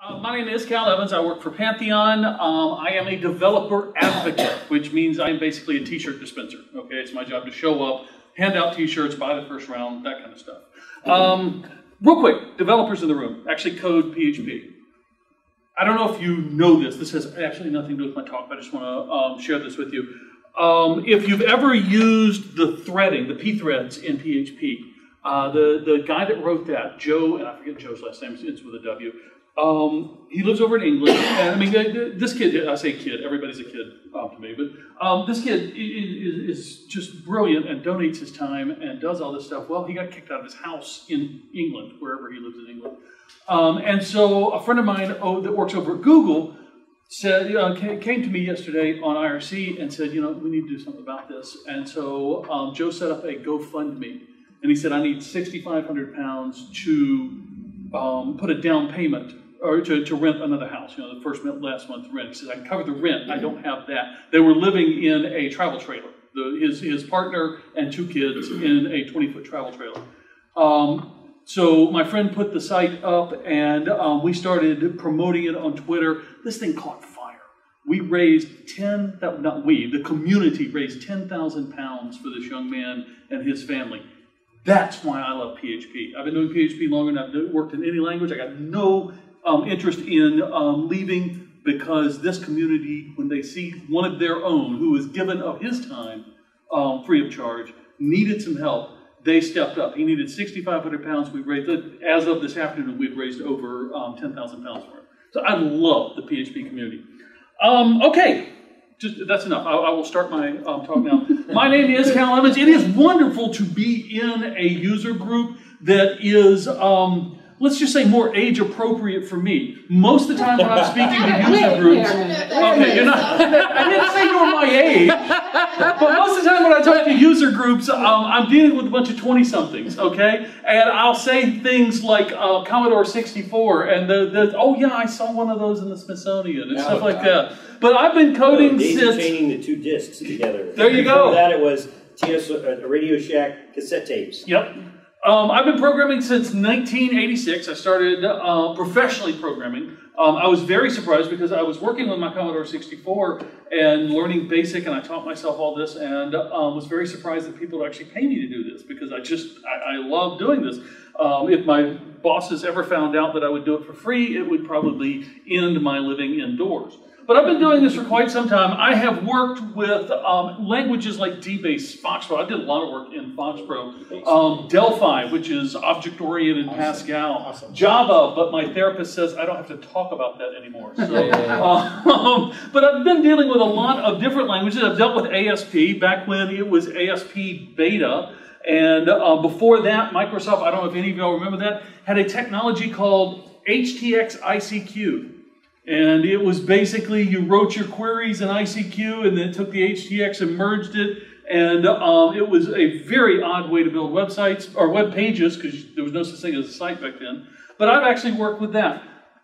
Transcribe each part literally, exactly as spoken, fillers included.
Uh, my name is Cal Evans. I work for Pantheon. Um, I am a developer advocate, which means I'm basically a t-shirt dispenser. Okay, it's my job to show up, hand out t-shirts, buy the first round, that kind of stuff. Um, real quick, developers in the room actually code P H P. I don't know if you know this. This has actually nothing to do with my talk, but I just want to um, share this with you. Um, if you've ever used the threading, the p-threads in P H P, uh, the, the guy that wrote that, Joe, and I forget Joe's last name, it's with a W, um, he lives over in England, and I mean, this kid, I say kid, everybody's a kid um, to me, but um, this kid is, is just brilliant and donates his time and does all this stuff. Well, he got kicked out of his house in England, wherever he lives in England. Um, and so a friend of mine oh, that works over at Google said, uh, came to me yesterday on I R C and said, you know, we need to do something about this. And so um, Joe set up a GoFundMe, and he said, I need sixty-five hundred pounds to um, put a down payment or to, to rent another house, you know, the first month, last month rent. He said, I can cover the rent. I don't have that. They were living in a travel trailer, the, his, his partner and two kids in a twenty-foot travel trailer. Um, So my friend put the site up, and um, we started promoting it on Twitter. This thing caught fire. We raised ten, not we, the community raised ten thousand pounds for this young man and his family. That's why I love P H P. I've been doing P H P longer than I've worked in any language. I got no um, interest in um, leaving, because this community, when they see one of their own who is given of his time um, free of charge, needed some help, they stepped up. He needed sixty-five hundred pounds. We raised, as of this afternoon, we've raised over um, ten thousand pounds for him. So I love the P H P community. Um, okay, just that's enough. I, I will start my um, talk now. My name is Cal Evans. It is wonderful to be in a user group that is, um, let's just say, more age appropriate for me. Most of the time when I'm speaking to user groups, okay, you're not, I didn't say you were my age, but most of the time when I talk to user groups, um, I'm dealing with a bunch of twenty-somethings, okay? And I'll say things like uh, Commodore sixty-four, and the, the, oh yeah, I saw one of those in the Smithsonian, and stuff like that. But I've been coding oh, days since... of chaining the two discs together. There you Before go. that it was T S, uh, Radio Shack cassette tapes. Yep. Um, I've been programming since nineteen eighty-six. I started uh, professionally programming. Um, I was very surprised because I was working with my Commodore sixty-four and learning BASIC, and I taught myself all this, and um, was very surprised that people would actually pay me to do this, because I just, I, I love doing this. Um, if my bosses ever found out that I would do it for free, it would probably end my living indoors. But I've been doing this for quite some time. I have worked with um, languages like DBase, Foxpro. I did a lot of work in Foxpro. Um, Delphi, which is object-oriented awesome. Pascal. Awesome. Java, but my therapist says I don't have to talk about that anymore. So, um, but I've been dealing with a lot of different languages. I've dealt with A S P back when it was A S P beta. And uh, before that, Microsoft, I don't know if any of y'all remember that, had a technology called H T X I C Q. And it was basically, you wrote your queries in I C Q and then took the H T X and merged it. And um, it was a very odd way to build websites, or web pages, because there was no such thing as a site back then. But I've actually worked with that.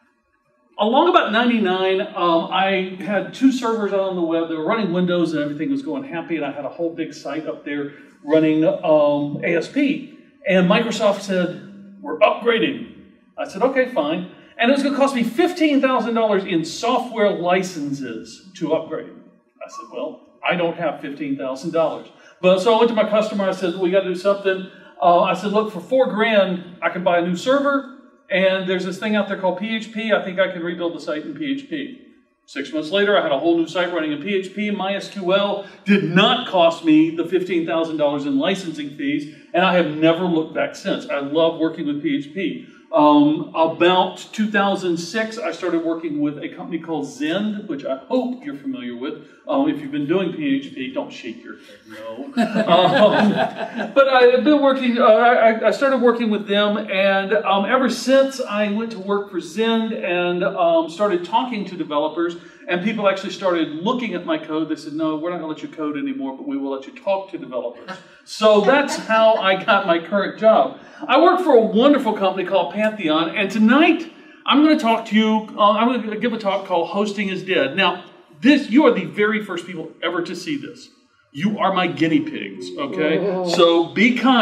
Along about ninety-nine, um, I had two servers out on the web. They were running Windows and everything was going happy. And I had a whole big site up there running um, A S P. And Microsoft said, we're upgrading. I said, okay, fine. And it was going to cost me fifteen thousand dollars in software licenses to upgrade. I said, well, I don't have fifteen thousand dollars. But so I went to my customer. I said, we got to do something. Uh, I said, look, for four grand, I can buy a new server. And there's this thing out there called P H P. I think I can rebuild the site in P H P. Six months later, I had a whole new site running in P H P. MySQL did not cost me the fifteen thousand dollars in licensing fees. And I have never looked back since. I love working with P H P. Um, about two thousand six, I started working with a company called Zend, which I hope you're familiar with. Um, if you've been doing P H P, don't shake your head, no. um, but I've been working, uh, I, I started working with them, and um, ever since I went to work for Zend and um, started talking to developers, and people actually started looking at my code. They said, no, we're not going to let you code anymore, but we will let you talk to developers. So that's how I got my current job. I work for a wonderful company called Pantheon, and tonight I'm going to talk to you, uh, I'm going to give a talk called Hosting is Dead. Now, this, you are the very first people ever to see this. You are my guinea pigs, okay? So be kind.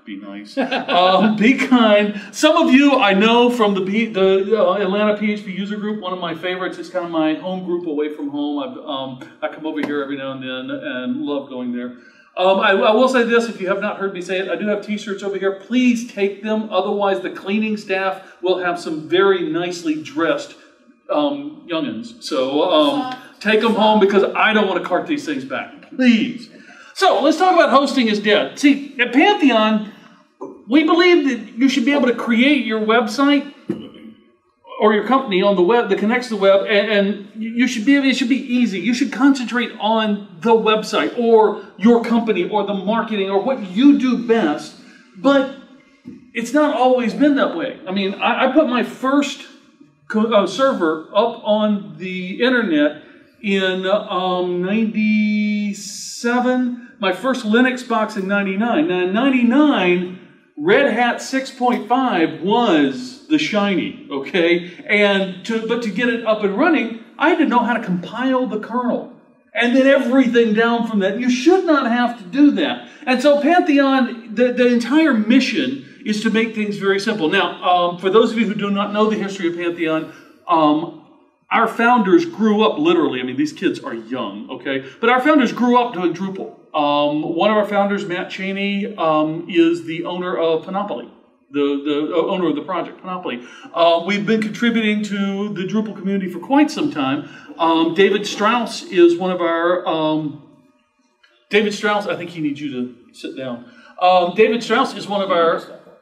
be nice. um, be kind. Some of you I know from the, P, the uh, Atlanta P H P user group, one of my favorites. It's kind of my home group away from home. I've, um, I come over here every now and then and love going there. Um, I, I will say this, if you have not heard me say it, I do have t-shirts over here. Please take them. Otherwise, the cleaning staff will have some very nicely dressed um, youngins. So um, take them home because I don't want to cart these things back. Please. So let's talk about hosting is dead. See, at Pantheon, we believe that you should be able to create your website or your company on the web that connects to the web, and, and you should be, it should be easy. You should concentrate on the website or your company or the marketing or what you do best, but it's not always been that way. I mean, I, I put my first uh, server up on the internet in um, ninety-seven, my first Linux box in ninety-nine. Now in ninety-nine, Red Hat six point five was the shiny, okay? And to, but to get it up and running, I had to know how to compile the kernel. And then everything down from that. You should not have to do that. And so Pantheon, the, the entire mission is to make things very simple. Now, um, for those of you who do not know the history of Pantheon, um, our founders grew up literally. I mean, these kids are young, okay? But our founders grew up doing Drupal. Um, one of our founders, Matt Cheney, um, is the owner of Panoply, the, the owner of the project, Panoply. Uh, we've been contributing to the Drupal community for quite some time. Um, David Strauss is one of our... Um, David Strauss, I think he needs you to sit down. Um, David Strauss is one of our...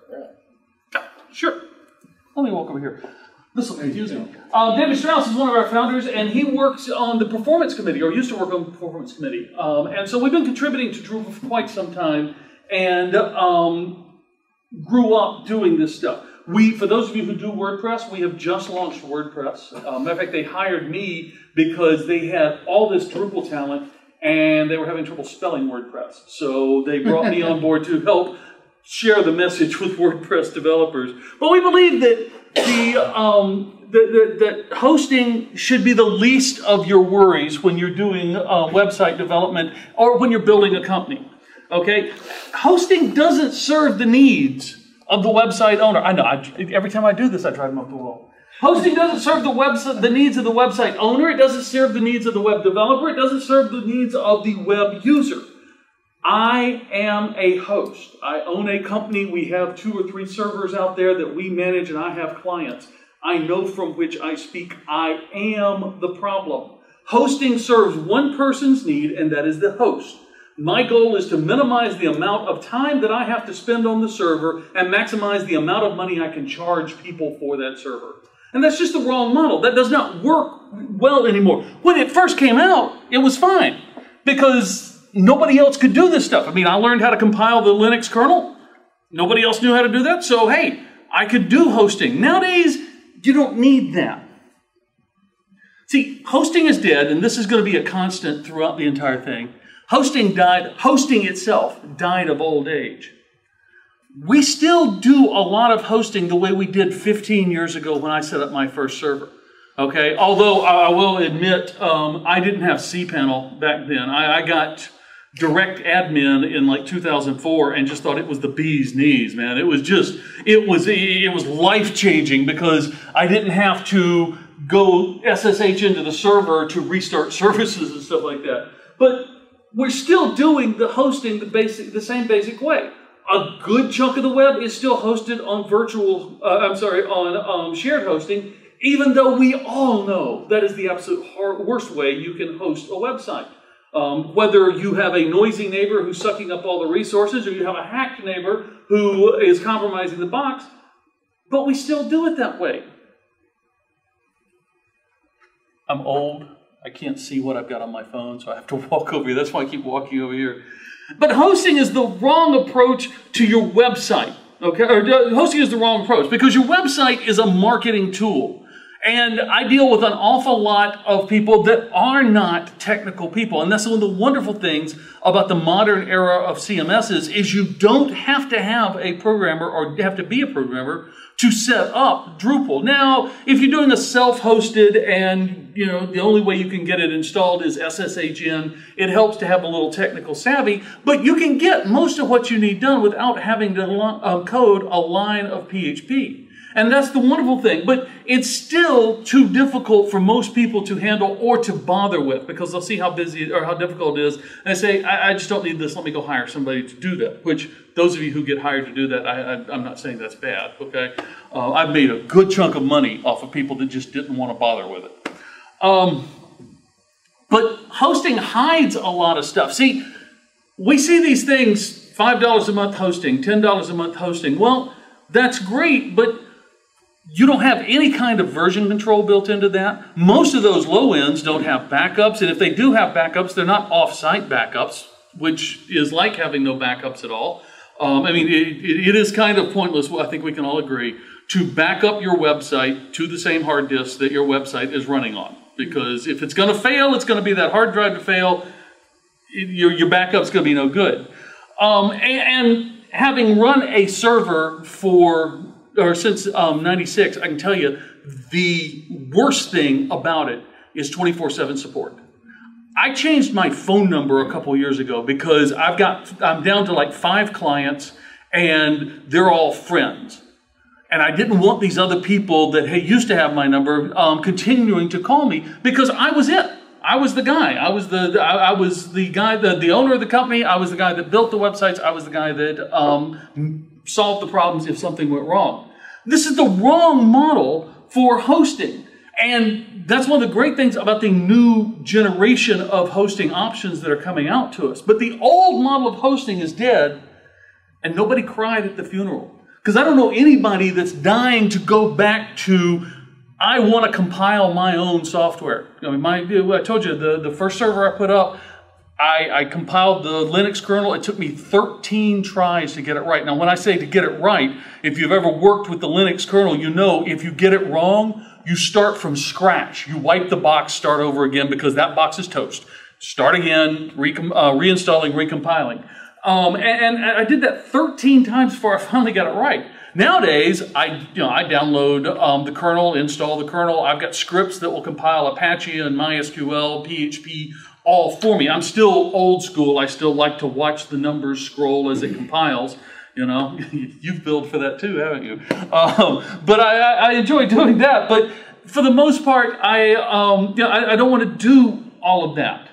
Sure. Let me walk over here. This will confuse me. Um, David Strauss is one of our founders, and he works on the performance committee, or used to work on the performance committee. Um, and so we've been contributing to Drupal for quite some time, and um, grew up doing this stuff. We, for those of you who do WordPress, we have just launched WordPress. Um, matter of fact, they hired me because they had all this Drupal talent, and they were having trouble spelling WordPress. So they brought me on board to help share the message with WordPress developers. But we believe that the, um, the, the, that hosting should be the least of your worries when you're doing uh, website development or when you're building a company. Okay? Hosting doesn't serve the needs of the website owner. I know, I, every time I do this, I drive them up the wall. Hosting doesn't serve the website, the needs of the website owner. It doesn't serve the needs of the web developer. It doesn't serve the needs of the web user. I am a host. I own a company. We have two or three servers out there that we manage, and I have clients. I know from which I speak. I am the problem. Hosting serves one person's need, and that is the host. My goal is to minimize the amount of time that I have to spend on the server and maximize the amount of money I can charge people for that server. And that's just the wrong model. That does not work well anymore. When it first came out, it was fine because nobody else could do this stuff. I mean, I learned how to compile the Linux kernel. Nobody else knew how to do that. So, hey, I could do hosting. Nowadays, you don't need that. See, hosting is dead, and this is going to be a constant throughout the entire thing. Hosting died, hosting itself died of old age. We still do a lot of hosting the way we did fifteen years ago when I set up my first server. Okay, although I will admit um, I didn't have cPanel back then. I, I got direct admin in like two thousand four and just thought it was the bee's knees, man. It was just, it was, it was life-changing because I didn't have to go S S H into the server to restart services and stuff like that. But we're still doing the hosting the basic, the same basic way. A good chunk of the web is still hosted on virtual, uh, I'm sorry, on um, shared hosting, even though we all know that is the absolute hard, worst way you can host a website. Um, whether you have a noisy neighbor who's sucking up all the resources or you have a hacked neighbor who is compromising the box, but we still do it that way. I'm old. I can't see what I've got on my phone, so I have to walk over here. That's why I keep walking over here. But hosting is the wrong approach to your website. Okay, or hosting is the wrong approach because your website is a marketing tool. And I deal with an awful lot of people that are not technical people. And that's one of the wonderful things about the modern era of C M Ss is you don't have to have a programmer or have to be a programmer to set up Drupal. Now, if you're doing a self-hosted and, you know, the only way you can get it installed is S S H N, it helps to have a little technical savvy, but you can get most of what you need done without having to uh, code a line of P H P. And that's the wonderful thing, but it's still too difficult for most people to handle or to bother with, because they'll see how busy or how difficult it is, and they say, I, I just don't need this, let me go hire somebody to do that, which those of you who get hired to do that, I, I, I'm not saying that's bad, okay? Uh, I've made a good chunk of money off of people that just didn't want to bother with it. Um, but hosting hides a lot of stuff. See, we see these things, five dollars a month hosting, ten dollars a month hosting. Well, that's great, but you don't have any kind of version control built into that. Most of those low ends don't have backups, and if they do have backups, they're not off-site backups, which is like having no backups at all. Um, I mean, it, it, it is kind of pointless, well, I think we can all agree, to back up your website to the same hard disk that your website is running on. Because if it's going to fail, it's going to be that hard drive to fail. It, your, your backup's going to be no good. Um, and, and having run a server for or since um, ninety-six, I can tell you the worst thing about it is twenty-four seven support. I changed my phone number a couple years ago because I've got, I'm down to like five clients and they're all friends. And I didn't want these other people that hey, used to have my number um, continuing to call me, because I was it. I was the guy. I was the, I, I was the guy, the, the owner of the company. I was the guy that built the websites. I was the guy that um, solve the problems if something went wrong. This is the wrong model for hosting. And that's one of the great things about the new generation of hosting options that are coming out to us. But the old model of hosting is dead, and nobody cried at the funeral. Because I don't know anybody that's dying to go back to, I want to compile my own software. I mean, my, I told you, the, the first server I put up, I, I compiled the Linux kernel. It took me thirteen tries to get it right. Now, when I say to get it right, if you've ever worked with the Linux kernel, you know if you get it wrong, you start from scratch. You wipe the box, start over again, because that box is toast. Start again, re uh, reinstalling, recompiling. Um, and, and I did that thirteen times before I finally got it right. Nowadays, I, you know, I download um, the kernel, install the kernel. I've got scripts that will compile Apache and MySQL, P H P, all for me. I'm still old school. I still like to watch the numbers scroll as it compiles. You know, you've billed for that too, haven't you? Um, but I, I enjoy doing that. But for the most part, I, um, you know, I, I don't want to do all of that.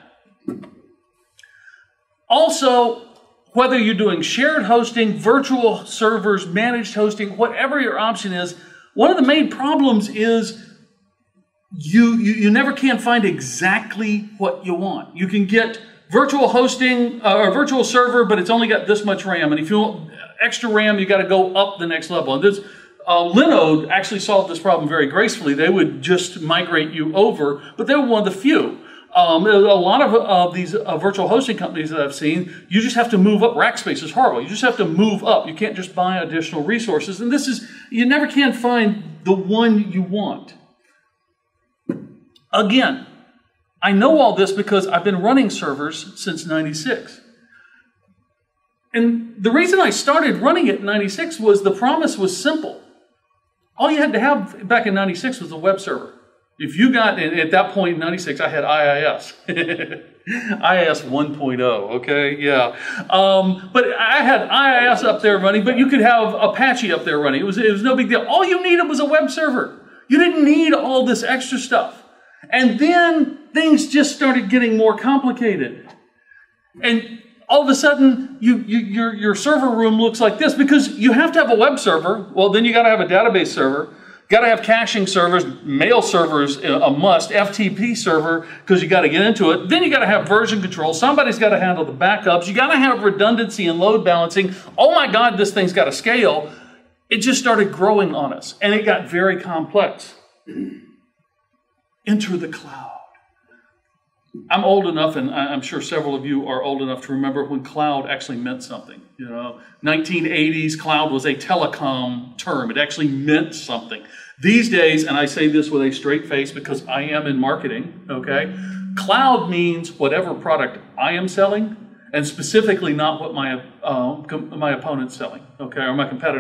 Also, whether you're doing shared hosting, virtual servers, managed hosting, whatever your option is, one of the main problems is you, you, you never can find exactly what you want. You can get virtual hosting uh, or virtual server, but it's only got this much RAM. And if you want extra RAM, you got to go up the next level. And this, uh, Linode actually solved this problem very gracefully. They would just migrate you over, but they were one of the few. Um, a lot of uh, these uh, virtual hosting companies that I've seen, you just have to move up. Rackspace is horrible. You just have to move up. You can't just buy additional resources. And this is, you never can find the one you want. Again, I know all this because I've been running servers since ninety-six. And the reason I started running it in ninety-six was the promise was simple. All you had to have back in ninety-six was a web server. If you got, at that point in ninety-six, I had I I S. I I S one point oh, okay, yeah. Um, but I had I I S up there running, but you could have Apache up there running. It was, it was no big deal. All you needed was a web server. You didn't need all this extra stuff. And then things just started getting more complicated. And all of a sudden, you, you, your, your server room looks like this, because you have to have a web server. Well, then you got to have a database server. Got to have caching servers, mail servers, a must, F T P server, because you got to get into it. Then you got to have version control. Somebody's got to handle the backups. You got to have redundancy and load balancing. Oh my God, this thing's got to scale. It just started growing on us, and it got very complex. Enter the cloud. I'm old enough, and I'm sure several of you are old enough to remember when cloud actually meant something. You know, nineteen eighties, cloud was a telecom term. It actually meant something. These days, and I say this with a straight face because I am in marketing, okay? Cloud means whatever product I am selling, and specifically not what my, uh, my opponent's selling, okay, or my competitor.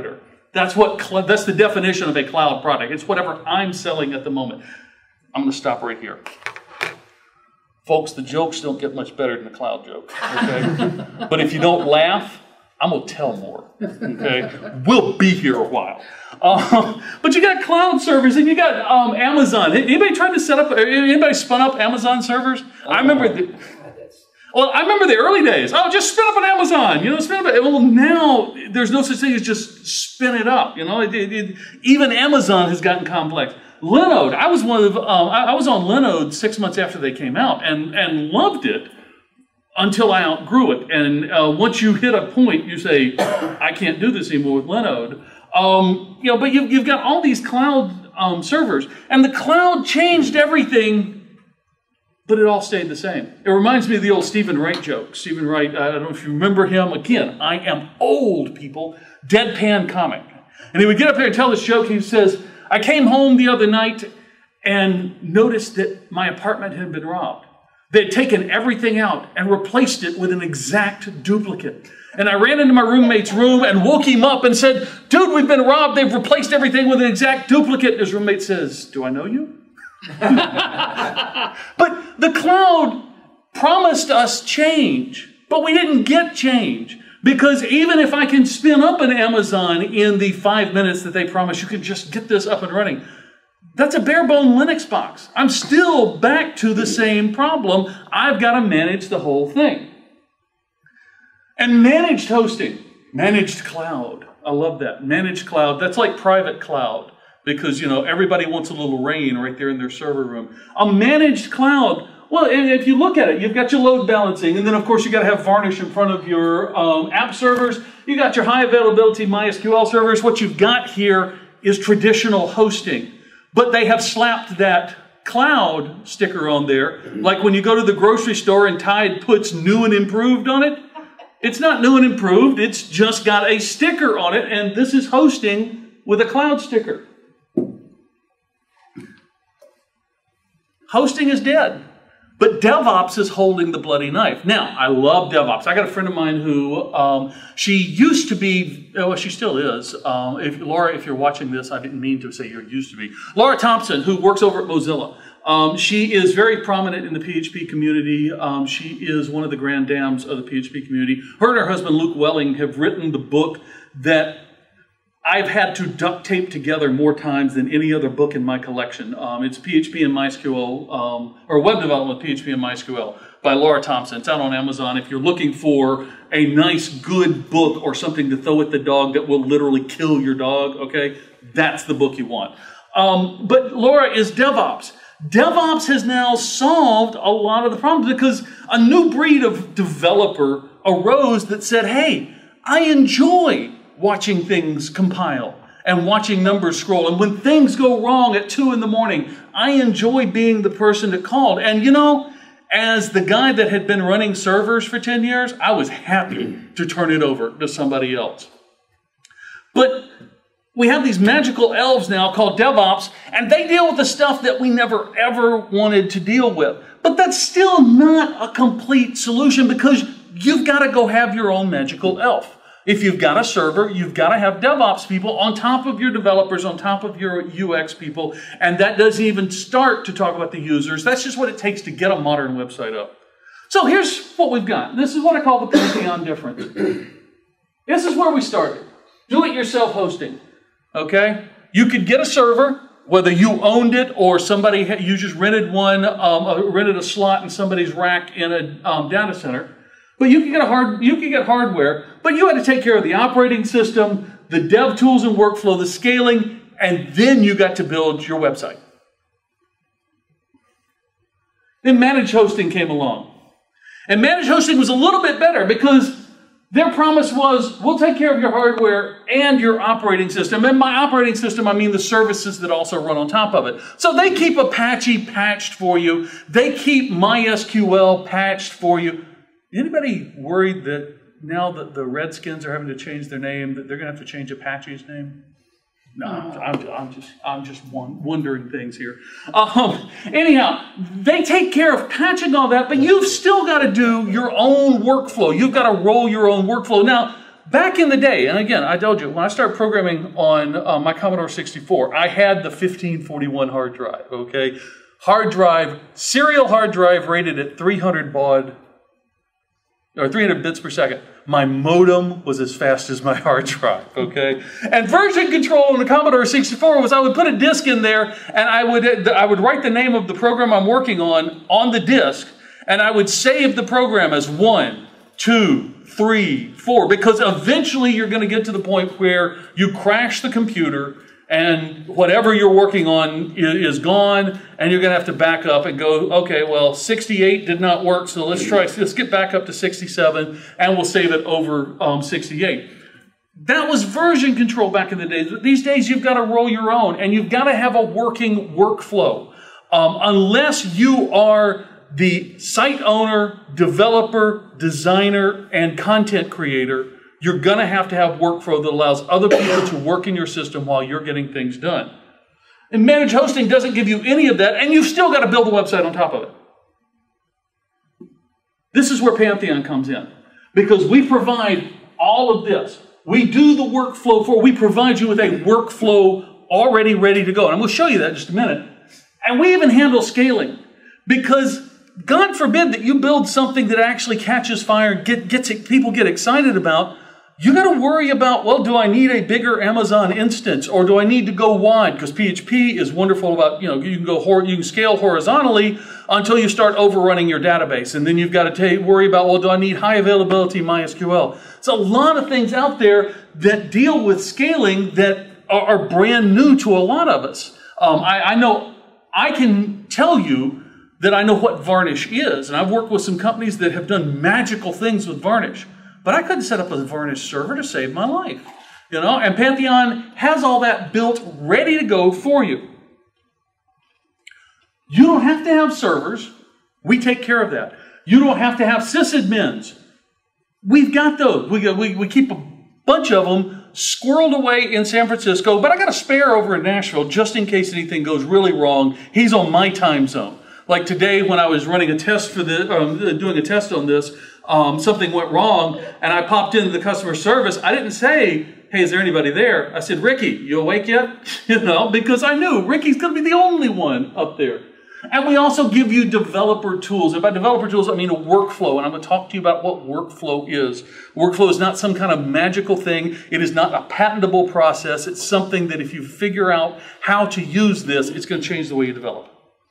That's what cl- that's the definition of a cloud product. It's whatever I'm selling at the moment. I'm going to stop right here. Folks, the jokes don't get much better than the cloud joke, okay? But if you don't laugh, I'm going to tell more, okay? We'll be here a while. Um, but you got cloud servers and you got um, Amazon. Anybody tried to set up, anybody spun up Amazon servers? Oh, I remember the, well, I remember the early days. Oh, just spin up an Amazon, you know, spin up. Well, now there's no such thing as just spin it up, you know. It, it, it, even Amazon has gotten complex. Linode, I was one of, um, I, I was on Linode six months after they came out and, and loved it until I outgrew it. And uh, once you hit a point, you say, I can't do this anymore with Linode. Um, you know, but you've, you've got all these cloud um, servers, and the cloud changed everything, but it all stayed the same. It reminds me of the old Stephen Wright joke. Stephen Wright, I don't know if you remember him. Again, I am old, people. Deadpan comic. And he would get up there and tell this joke. He says, I came home the other night and noticed that my apartment had been robbed. They had taken everything out and replaced it with an exact duplicate. And I ran into my roommate's room and woke him up and said, dude, we've been robbed. They've replaced everything with an exact duplicate. His roommate says, do I know you? But the cloud promised us change, but we didn't get change. Because even if I can spin up an Amazon in the five minutes that they promise, you can just get this up and running. That's a bare bone Linux box. I'm still back to the same problem. I've got to manage the whole thing. And managed hosting, managed cloud. I love that. Managed cloud, that's like private cloud because, you know, everybody wants a little rain right there in their server room. A managed cloud, well, if you look at it, you've got your load balancing, and then, of course, you got to have Varnish in front of your um, app servers. You got your high availability MySQL servers. What you've got here is traditional hosting, but they have slapped that cloud sticker on there. Like when you go to the grocery store and Tide puts new and improved on it, it's not new and improved. It's just got a sticker on it, and this is hosting with a cloud sticker. Hosting is dead. But DevOps is holding the bloody knife. Now, I love DevOps. I got a friend of mine who, um, she used to be, well, she still is. Um, if, Laura, if you're watching this, I didn't mean to say you used to be. Laura Thompson, who works over at Mozilla. Um, she is very prominent in the P H P community. Um, she is one of the grand dams of the P H P community. Her and her husband, Luke Welling, have written the book that I've had to duct tape together more times than any other book in my collection. Um, it's P H P and MySQL, um, or Web Development with P H P and MySQL by Laura Thompson. It's out on Amazon. If you're looking for a nice, good book or something to throw at the dog that will literally kill your dog, okay, that's the book you want. Um, but Laura is DevOps. DevOps has now solved a lot of the problems because a new breed of developer arose that said, hey, I enjoy watching things compile and watching numbers scroll. And when things go wrong at two in the morning, I enjoy being the person that called. And you know, as the guy that had been running servers for ten years, I was happy to turn it over to somebody else. But we have these magical elves now called DevOps, and they deal with the stuff that we never ever wanted to deal with. But that's still not a complete solution because you've got to go have your own magical elf. If you've got a server, you've got to have DevOps people on top of your developers, on top of your U X people, and that doesn't even start to talk about the users. That's just what it takes to get a modern website up. So here's what we've got. This is what I call the Pantheon difference. This is where we started. Do-it-yourself hosting. Okay? You could get a server, whether you owned it or somebody, you just rented one, um, rented a slot in somebody's rack in a um, data center. But you could get a hard, you could get hardware, but you had to take care of the operating system, the dev tools and workflow, the scaling, and then you got to build your website. Then managed hosting came along. And managed hosting was a little bit better because their promise was, we'll take care of your hardware and your operating system. And by operating system, I mean the services that also run on top of it. So they keep Apache patched for you. They keep MySQL patched for you. Anybody worried that now that the Redskins are having to change their name, that they're going to have to change Apache's name? No, I'm, I'm just, I'm just wondering things here. Um, anyhow, they take care of patching all that, but you've still got to do your own workflow. You've got to roll your own workflow. Now, back in the day, and again, I told you, when I started programming on uh, my Commodore sixty-four, I had the fifteen forty-one hard drive, okay? Hard drive, serial hard drive rated at three hundred baud, or three hundred bits per second. My modem was as fast as my hard drive, okay? And version control on the Commodore sixty-four was I would put a disk in there, and I would, I would write the name of the program I'm working on on the disk, and I would save the program as one, two, three, four, because eventually you're going to get to the point where you crash the computer and whatever you're working on is gone, and you're going to have to back up and go, okay, well, sixty-eight did not work, so let's try, let's get back up to sixty-seven, and we'll save it over um, sixty-eight. That was version control back in the days. But these days, you've got to roll your own, and you've got to have a working workflow. Um, unless you are the site owner, developer, designer, and content creator, you're going to have to have workflow that allows other people to work in your system while you're getting things done. And managed hosting doesn't give you any of that, and you've still got to build a website on top of it. This is where Pantheon comes in, because we provide all of this. We do the workflow for, we provide you with a workflow already ready to go. And I'm going to show you that in just a minute. And we even handle scaling, because God forbid that you build something that actually catches fire and get, gets it, people get excited about. You got to worry about, well, do I need a bigger Amazon instance, or do I need to go wide? Because P H P is wonderful about, you know, you can go, you can scale horizontally until you start overrunning your database. And then you've got to worry about, well, do I need high availability MySQL? It's a lot of things out there that deal with scaling that are, are brand new to a lot of us. Um, I, I know, I can tell you that I know what Varnish is. And I've worked with some companies that have done magical things with Varnish. But I couldn't set up a Varnish server to save my life. You know, and Pantheon has all that built, ready to go for you. You don't have to have servers. We take care of that. You don't have to have sysadmins. We've got those. We, we, we keep a bunch of them squirreled away in San Francisco, but I got a spare over in Nashville just in case anything goes really wrong. He's on my time zone. Like today when I was running a test for the, um, doing a test on this, Um, something went wrong, and I popped into the customer service. I didn't say, hey, is there anybody there? I said, Ricky, you awake yet? You know, because I knew Ricky's going to be the only one up there. And we also give you developer tools. And by developer tools, I mean a workflow. And I'm going to talk to you about what workflow is. Workflow is not some kind of magical thing. It is not a patentable process. It's something that if you figure out how to use this, it's going to change the way you develop.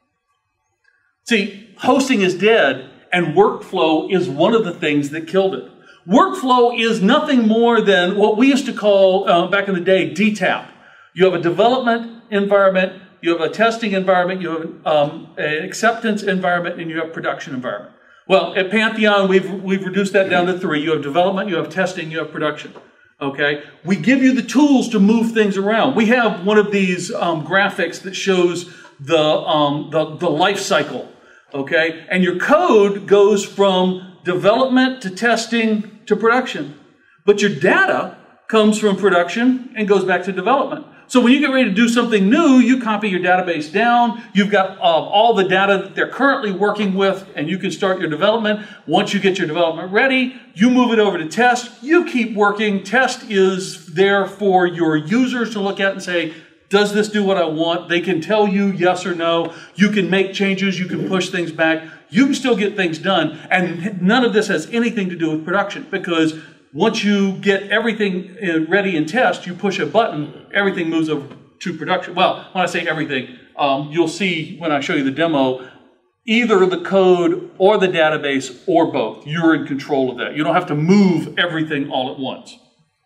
See, hosting is dead. And workflow is one of the things that killed it. Workflow is nothing more than what we used to call, uh, back in the day, D TAP. You have a development environment, you have a testing environment, you have um, an acceptance environment, and you have production environment. Well, at Pantheon, we've, we've reduced that down to three. You have development, you have testing, you have production. Okay? We give you the tools to move things around. We have one of these um, graphics that shows the, um, the, the life cycle. Okay, and your code goes from development to testing to production. But your data comes from production and goes back to development. So when you get ready to do something new, you copy your database down. You've got uh, all the data that they're currently working with, and you can start your development. Once you get your development ready, you move it over to test. You keep working. Test is there for your users to look at and say, does this do what I want? They can tell you yes or no. You can make changes. You can push things back. You can still get things done. And none of this has anything to do with production, because once you get everything ready in test, you push a button, everything moves over to production. Well, when I say everything, um, you'll see when I show you the demo, either the code or the database or both. You're in control of that. You don't have to move everything all at once.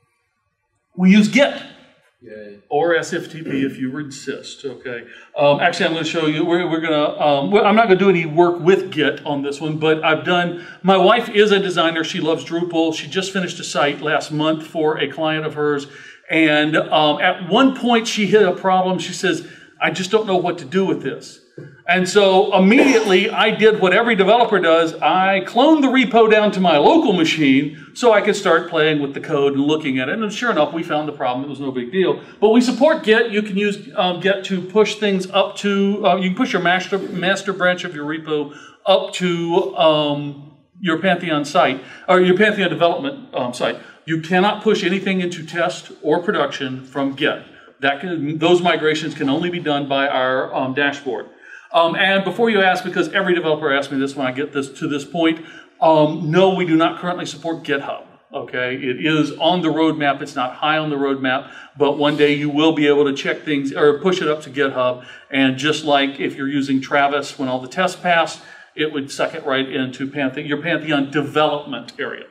We use Git. Yay. Or S F T P if you insist, okay? Um, actually, I'm going to show you, we're, we're going to, um, well, I'm not going to do any work with Git on this one, but I've done, my wife is a designer. She loves Drupal. She just finished a site last month for a client of hers. And um, at one point, she hit a problem. She says, I just don't know what to do with this. And so immediately I did what every developer does. I cloned the repo down to my local machine so I could start playing with the code and looking at it. And sure enough, we found the problem. It was no big deal. But we support Git. You can use um, Git to push things up to, uh, you can push your master, master branch of your repo up to um, your Pantheon site, or your Pantheon development um, site. You cannot push anything into test or production from Git. That can, those migrations can only be done by our um, dashboard. Um, and before you ask, because every developer asks me this when I get this to this point, um, no, we do not currently support GitHub. Okay, it is on the roadmap. It's not high on the roadmap, but one day you will be able to check things or push it up to GitHub. And just like if you're using Travis, when all the tests pass, it would suck it right into Pantheon, your Pantheon development area.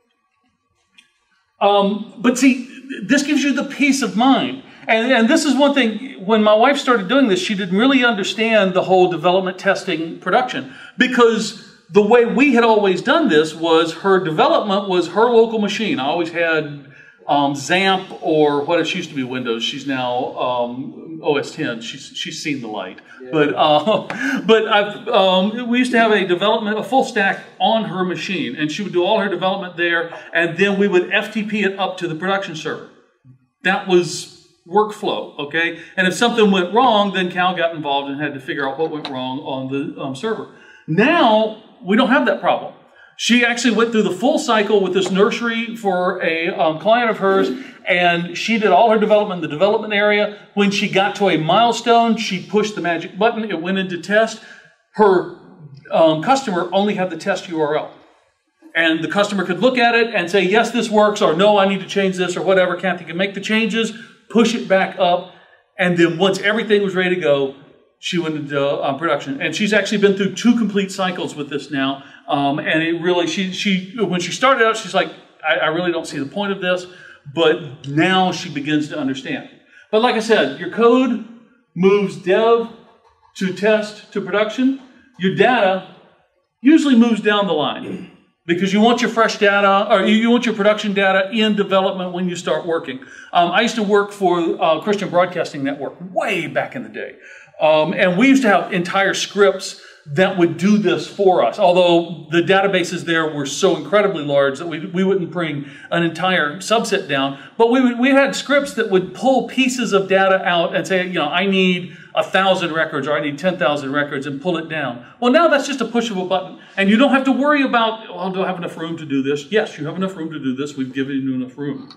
Um, but see, this gives you the peace of mind. And, and this is one thing, when my wife started doing this, she didn't really understand the whole development, testing, production. Because the way we had always done this was her development was her local machine. I always had um, XAMPP, or what she used to be Windows. She's now um, O S ten. She's, she's seen the light. Yeah. But, uh, but I've, um, we used to have a development, a full stack on her machine. And she would do all her development there. And then we would F T P it up to the production server. That was workflow, okay? And if something went wrong, then Cal got involved and had to figure out what went wrong on the um, server. Now, we don't have that problem. She actually went through the full cycle with this nursery for a um, client of hers, and she did all her development in the development area. When she got to a milestone, she pushed the magic button. It went into test. Her um, customer only had the test U R L. And the customer could look at it and say, yes, this works, or no, I need to change this, or whatever. Kathy can make the changes, push it back up, and then once everything was ready to go, she went into uh, production. And she's actually been through two complete cycles with this now. Um, and it really, she, she, when she started out, she's like, I, I really don't see the point of this. But now she begins to understand. But like I said, your code moves dev to test to production. Your data usually moves down the line, because you want your fresh data, or you want your production data in development when you start working. Um, I used to work for uh, Christian Broadcasting Network way back in the day. Um, and we used to have entire scripts that would do this for us, although the databases there were so incredibly large that we, we wouldn't bring an entire subset down. But we, would, we had scripts that would pull pieces of data out and say, you know, I need a thousand records, or I need ten thousand records, and pull it down. Well, now that's just a push of a button. And you don't have to worry about, oh, do I have enough room to do this? Yes, you have enough room to do this. We've given you enough room.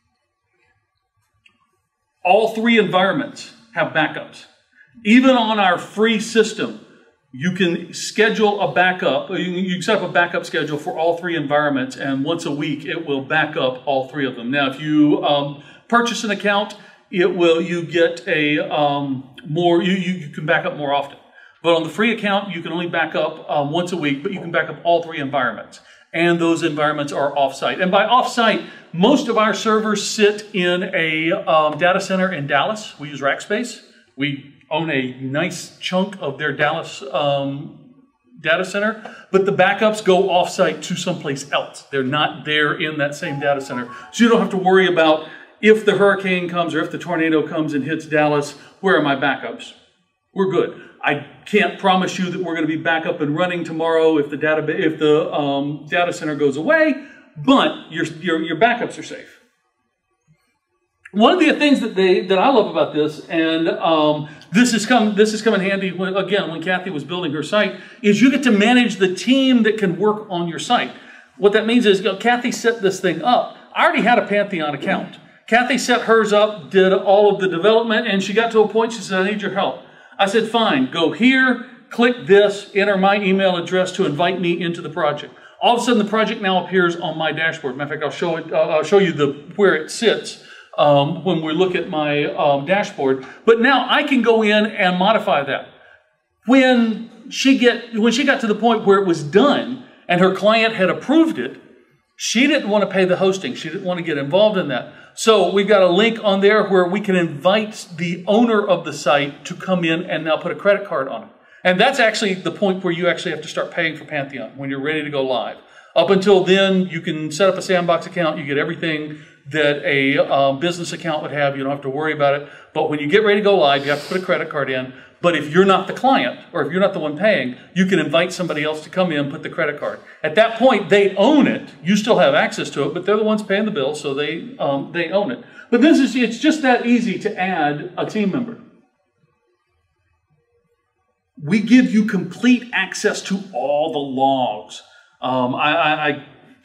All three environments have backups. Even on our free system, you can schedule a backup. You can, you can set up a backup schedule for all three environments, and once a week it will back up all three of them. Now, if you um, purchase an account, it will you get a um, more you, you you can back up more often. But on the free account, you can only back up um, once a week, but you can back up all three environments, and those environments are offsite. And by offsite, most of our servers sit in a um, data center in Dallas. We use Rackspace. We own a nice chunk of their Dallas um, data center, but the backups go offsite to someplace else. They're not there in that same data center. So you don't have to worry about, if the hurricane comes or if the tornado comes and hits Dallas, where are my backups? We're good. I can't promise you that we're going to be back up and running tomorrow if the data, if the um, data center goes away, but your, your, your backups are safe. One of the things that they that I love about this, and um, this has come this has come in handy when, again when Kathy was building her site, is you get to manage the team that can work on your site. What that means is, you know, Kathy set this thing up. I already had a Pantheon account. Kathy set hers up, did all of the development, and she got to a point. She said, "I need your help." I said, "Fine. Go here, click this, enter my email address to invite me into the project." All of a sudden, the project now appears on my dashboard. Matter of fact, I'll show it. Uh, I'll show you the where it sits. Um, when we look at my um, dashboard, but now I can go in and modify that. When she get when she got to the point where it was done and her client had approved it, she didn't want to pay the hosting. She didn't want to get involved in that. So we've got a link on there where we can invite the owner of the site to come in and now put a credit card on it. And that's actually the point where you actually have to start paying for Pantheon when you're ready to go live. Up until then, you can set up a sandbox account. You get everything that a um, business account would have. You don't have to worry about it. But when you get ready to go live, you have to put a credit card in. But if you're not the client, or if you're not the one paying, you can invite somebody else to come in and put the credit card. At that point, they own it. You still have access to it, but they're the ones paying the bill, so they um, they own it. But this is it's just that easy to add a team member. We give you complete access to all the logs. Um, I, I, I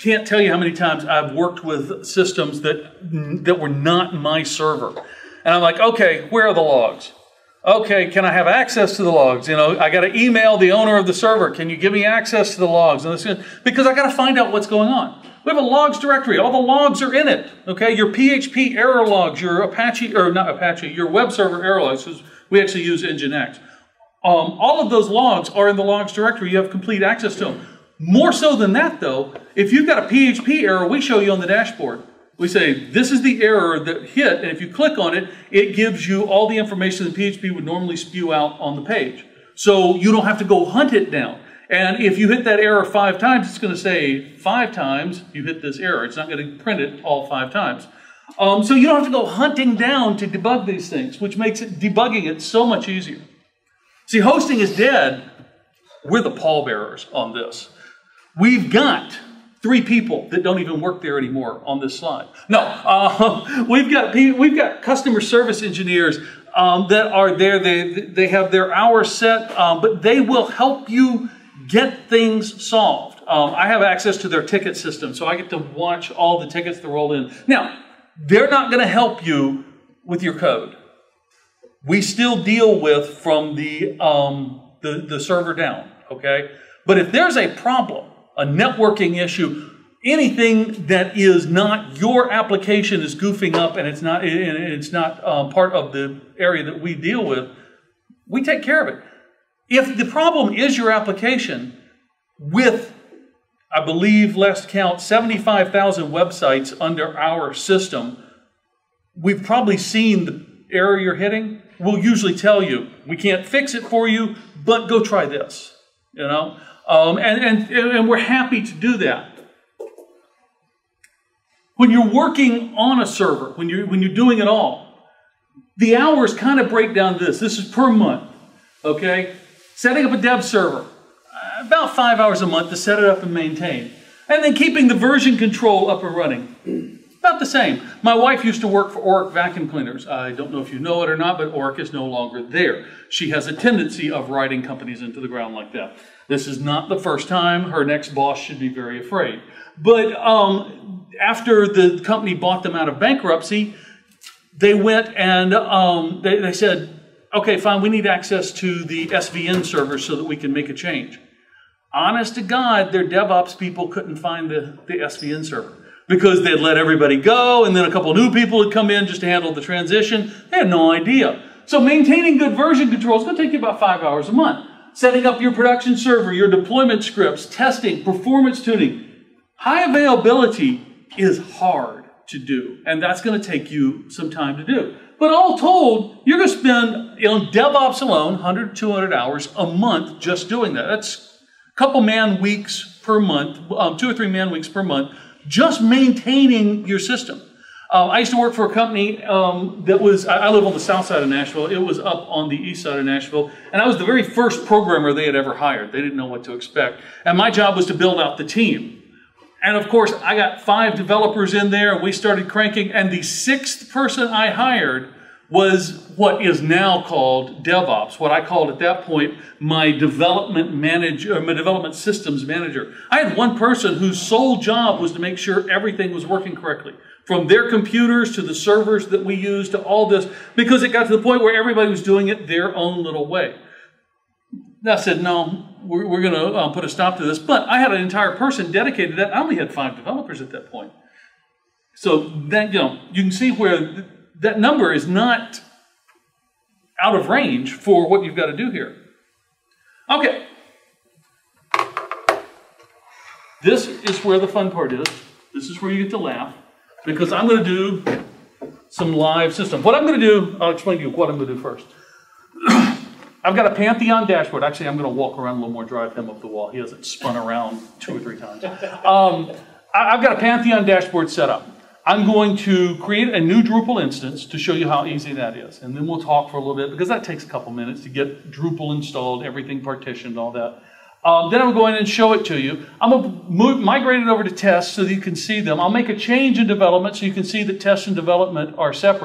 can't tell you how many times I've worked with systems that, that were not my server. And I'm like, okay, where are the logs? Okay, can I have access to the logs? You know, I got to email the owner of the server. Can you give me access to the logs? And this, because I got to find out what's going on. We have a logs directory. All the logs are in it. Okay, your P H P error logs, your Apache, or not Apache, your web server error logs, because we actually use Nginx. Um, all of those logs are in the logs directory. You have complete access to them. More so than that, though, if you've got a P H P error, we show you on the dashboard. We say, this is the error that hit, and if you click on it, it gives you all the information that P H P would normally spew out on the page. So you don't have to go hunt it down. And if you hit that error five times, it's going to say five times you hit this error. It's not going to print it all five times. Um, so you don't have to go hunting down to debug these things, which makes it, debugging it so much easier. See, hosting is dead. We're the pallbearers on this. We've got three people that don't even work there anymore on this slide. No, uh, we've got we've got customer service engineers um, that are there. They they have their hours set, um, but they will help you get things solved. Um, I have access to their ticket system, so I get to watch all the tickets that roll in. Now, they're not going to help you with your code. We still deal with from the um, the, the server down. Okay, but if there's a problem, a networking issue, anything that is not your application is goofing up and it's not, and it's not um, part of the area that we deal with, we take care of it. If the problem is your application with, I believe, last count, seventy-five thousand websites under our system, we've probably seen the error you're hitting. We'll usually tell you, we can't fix it for you, but go try this, you know? Um, and, and, and we're happy to do that. When you're working on a server, when you're, when you're doing it all, the hours kind of break down to this. This is per month, okay? Setting up a dev server, about five hours a month to set it up and maintain. And then keeping the version control up and running, about the same. My wife used to work for Oric Vacuum Cleaners. I don't know if you know it or not, but Oric is no longer there. She has a tendency of riding companies into the ground like that. This is not the first time. Her next boss should be very afraid. But um, after the company bought them out of bankruptcy, they went and um, they, they said, okay, fine, we need access to the S V N server so that we can make a change. Honest to God, their DevOps people couldn't find the, the S V N server because they had let everybody go, and then a couple of new people had come in just to handle the transition. They had no idea. So maintaining good version control is going to take you about five hours a month. Setting up your production server, your deployment scripts, testing, performance tuning. High availability is hard to do, and that's going to take you some time to do. But all told, you're going to spend, you know, DevOps alone, one hundred, two hundred hours a month just doing that. That's a couple man weeks per month, um, two or three man weeks per month, just maintaining your system. Uh, I used to work for a company um, that was, I live on the south side of Nashville. It was up on the east side of Nashville. And I was the very first programmer they had ever hired. They didn't know what to expect. And my job was to build out the team. And of course, I got five developers in there, and we started cranking. And the sixth person I hired was what is now called DevOps, what I called at that point my development manager, my development systems manager. I had one person whose sole job was to make sure everything was working correctly, from their computers to the servers that we use to all this, because it got to the point where everybody was doing it their own little way. And I said, no, we're, we're going to uh, put a stop to this. But I had an entire person dedicated to that. I only had five developers at that point. So that, you know, you can see where th that number is not out of range for what you've got to do here. Okay. This is where the fun part is. This is where you get to laugh, because I'm going to do some live system. What I'm going to do, I'll explain to you what I'm going to do first. I've got a Pantheon dashboard. Actually, I'm going to walk around a little more, drive him up the wall. He hasn't spun around two or three times. Um, I've got a Pantheon dashboard set up. I'm going to create a new Drupal instance to show you how easy that is. And then we'll talk for a little bit, because that takes a couple minutes to get Drupal installed, everything partitioned, all that. Um, then I'm going to go in and show it to you. I'm going to move, migrate it over to tests so that you can see them. I'll make a change in development so you can see that tests and development are separate.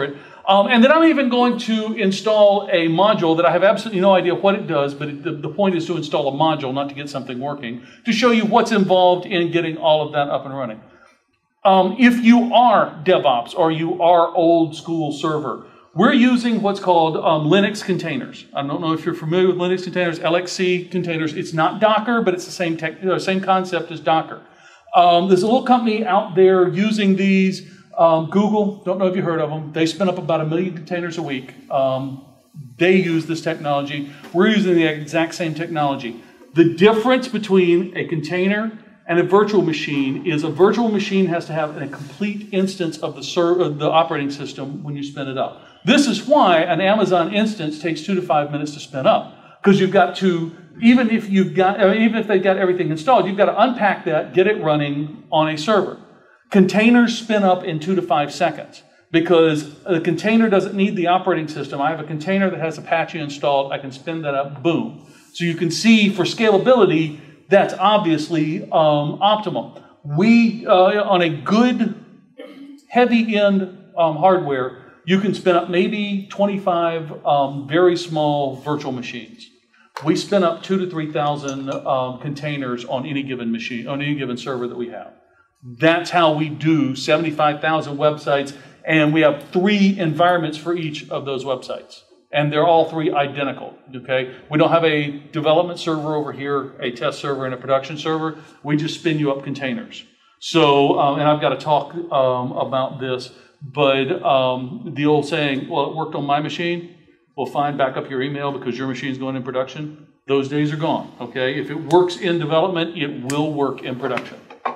Um, and then I'm even going to install a module that I have absolutely no idea what it does, but it, the, the point is to install a module, not to get something working, to show you what's involved in getting all of that up and running. Um, if you are DevOps or you are old school server, we're using what's called um, Linux containers. I don't know if you're familiar with Linux containers, L X C containers. It's not Docker, but it's the same, tech, uh, same concept as Docker. Um, there's a little company out there using these. Um, Google, don't know if you heard of them. They spin up about a million containers a week. Um, they use this technology. We're using the exact same technology. The difference between a container and a virtual machine is a virtual machine has to have a complete instance of the, ser of the operating system when you spin it up. This is why an Amazon instance takes two to five minutes to spin up, because you've got to, even if you've got, uh, even if they've got everything installed, you've got to unpack that, get it running on a server. Containers spin up in two to five seconds because the container doesn't need the operating system. I have a container that has Apache installed. I can spin that up, boom. So you can see for scalability, that's obviously um, optimal. We, uh, on a good heavy end um, hardware, you can spin up maybe twenty-five um, very small virtual machines. We spin up two to three thousand um, containers on any given machine, on any given server that we have. That's how we do seventy-five thousand websites, and we have three environments for each of those websites. And they're all three identical, okay? We don't have a development server over here, a test server, and a production server. We just spin you up containers. So, um, and I've got to talk um, about this, but um, the old saying, well, it worked on my machine. Well, fine, back up your email because your machine's going in production. Those days are gone, okay? If it works in development, it will work in production.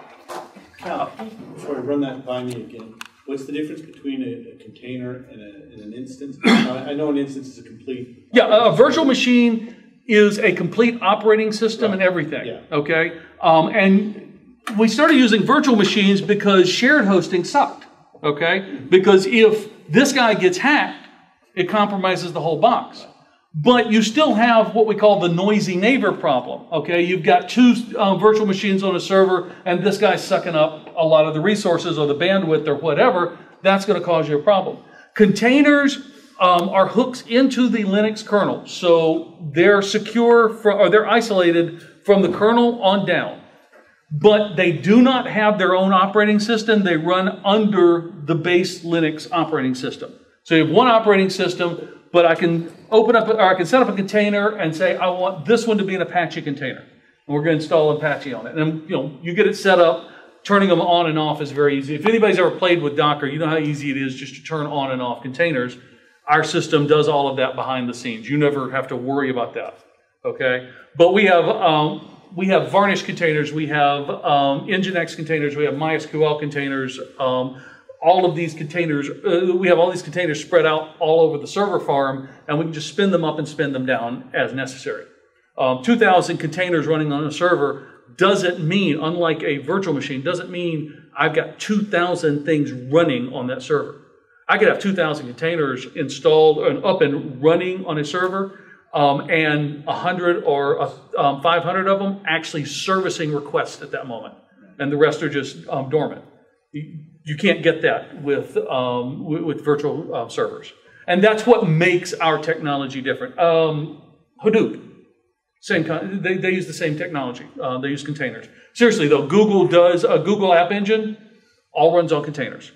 Cal, before I run that by me again, what's the difference between a, a container and, a, and an instance? I know an instance is a complete... Yeah, a virtual machine is a complete operating system right. and everything, yeah. okay? Um, and we started using virtual machines because shared hosting sucked, okay? Because if this guy gets hacked, it compromises the whole box. But you still have what we call the noisy neighbor problem, okay? You've got two um, virtual machines on a server, and this guy's sucking up a lot of the resources or the bandwidth or whatever. That's going to cause you a problem. Containers um, are hooks into the Linux kernel, so they're secure, from, or they're isolated from the kernel on down. But they do not have their own operating system. They run under the base Linux operating system. So you have one operating system, but I can open up, or I can set up a container and say, I want this one to be an Apache container. And we're going to install Apache on it. And you know, you get it set up, turning them on and off is very easy. If anybody's ever played with Docker, you know how easy it is just to turn on and off containers. Our system does all of that behind the scenes. You never have to worry about that, okay? But we have, um, we have Varnish containers, we have um, Nginx containers, we have MySQL containers, um, all of these containers, uh, we have all these containers spread out all over the server farm, and we can just spin them up and spin them down as necessary. Um, two thousand containers running on a server doesn't mean, unlike a virtual machine, doesn't mean I've got two thousand things running on that server. I could have two thousand containers installed and up and running on a server, um, and one hundred or um, five hundred of them actually servicing requests at that moment, and the rest are just um, dormant. You can't get that with, um, with, with virtual uh, servers. And that's what makes our technology different. Um, Hadoop, same kind, they, they use the same technology. Uh, they use containers. Seriously though, Google does, a Google App Engine all runs on containers.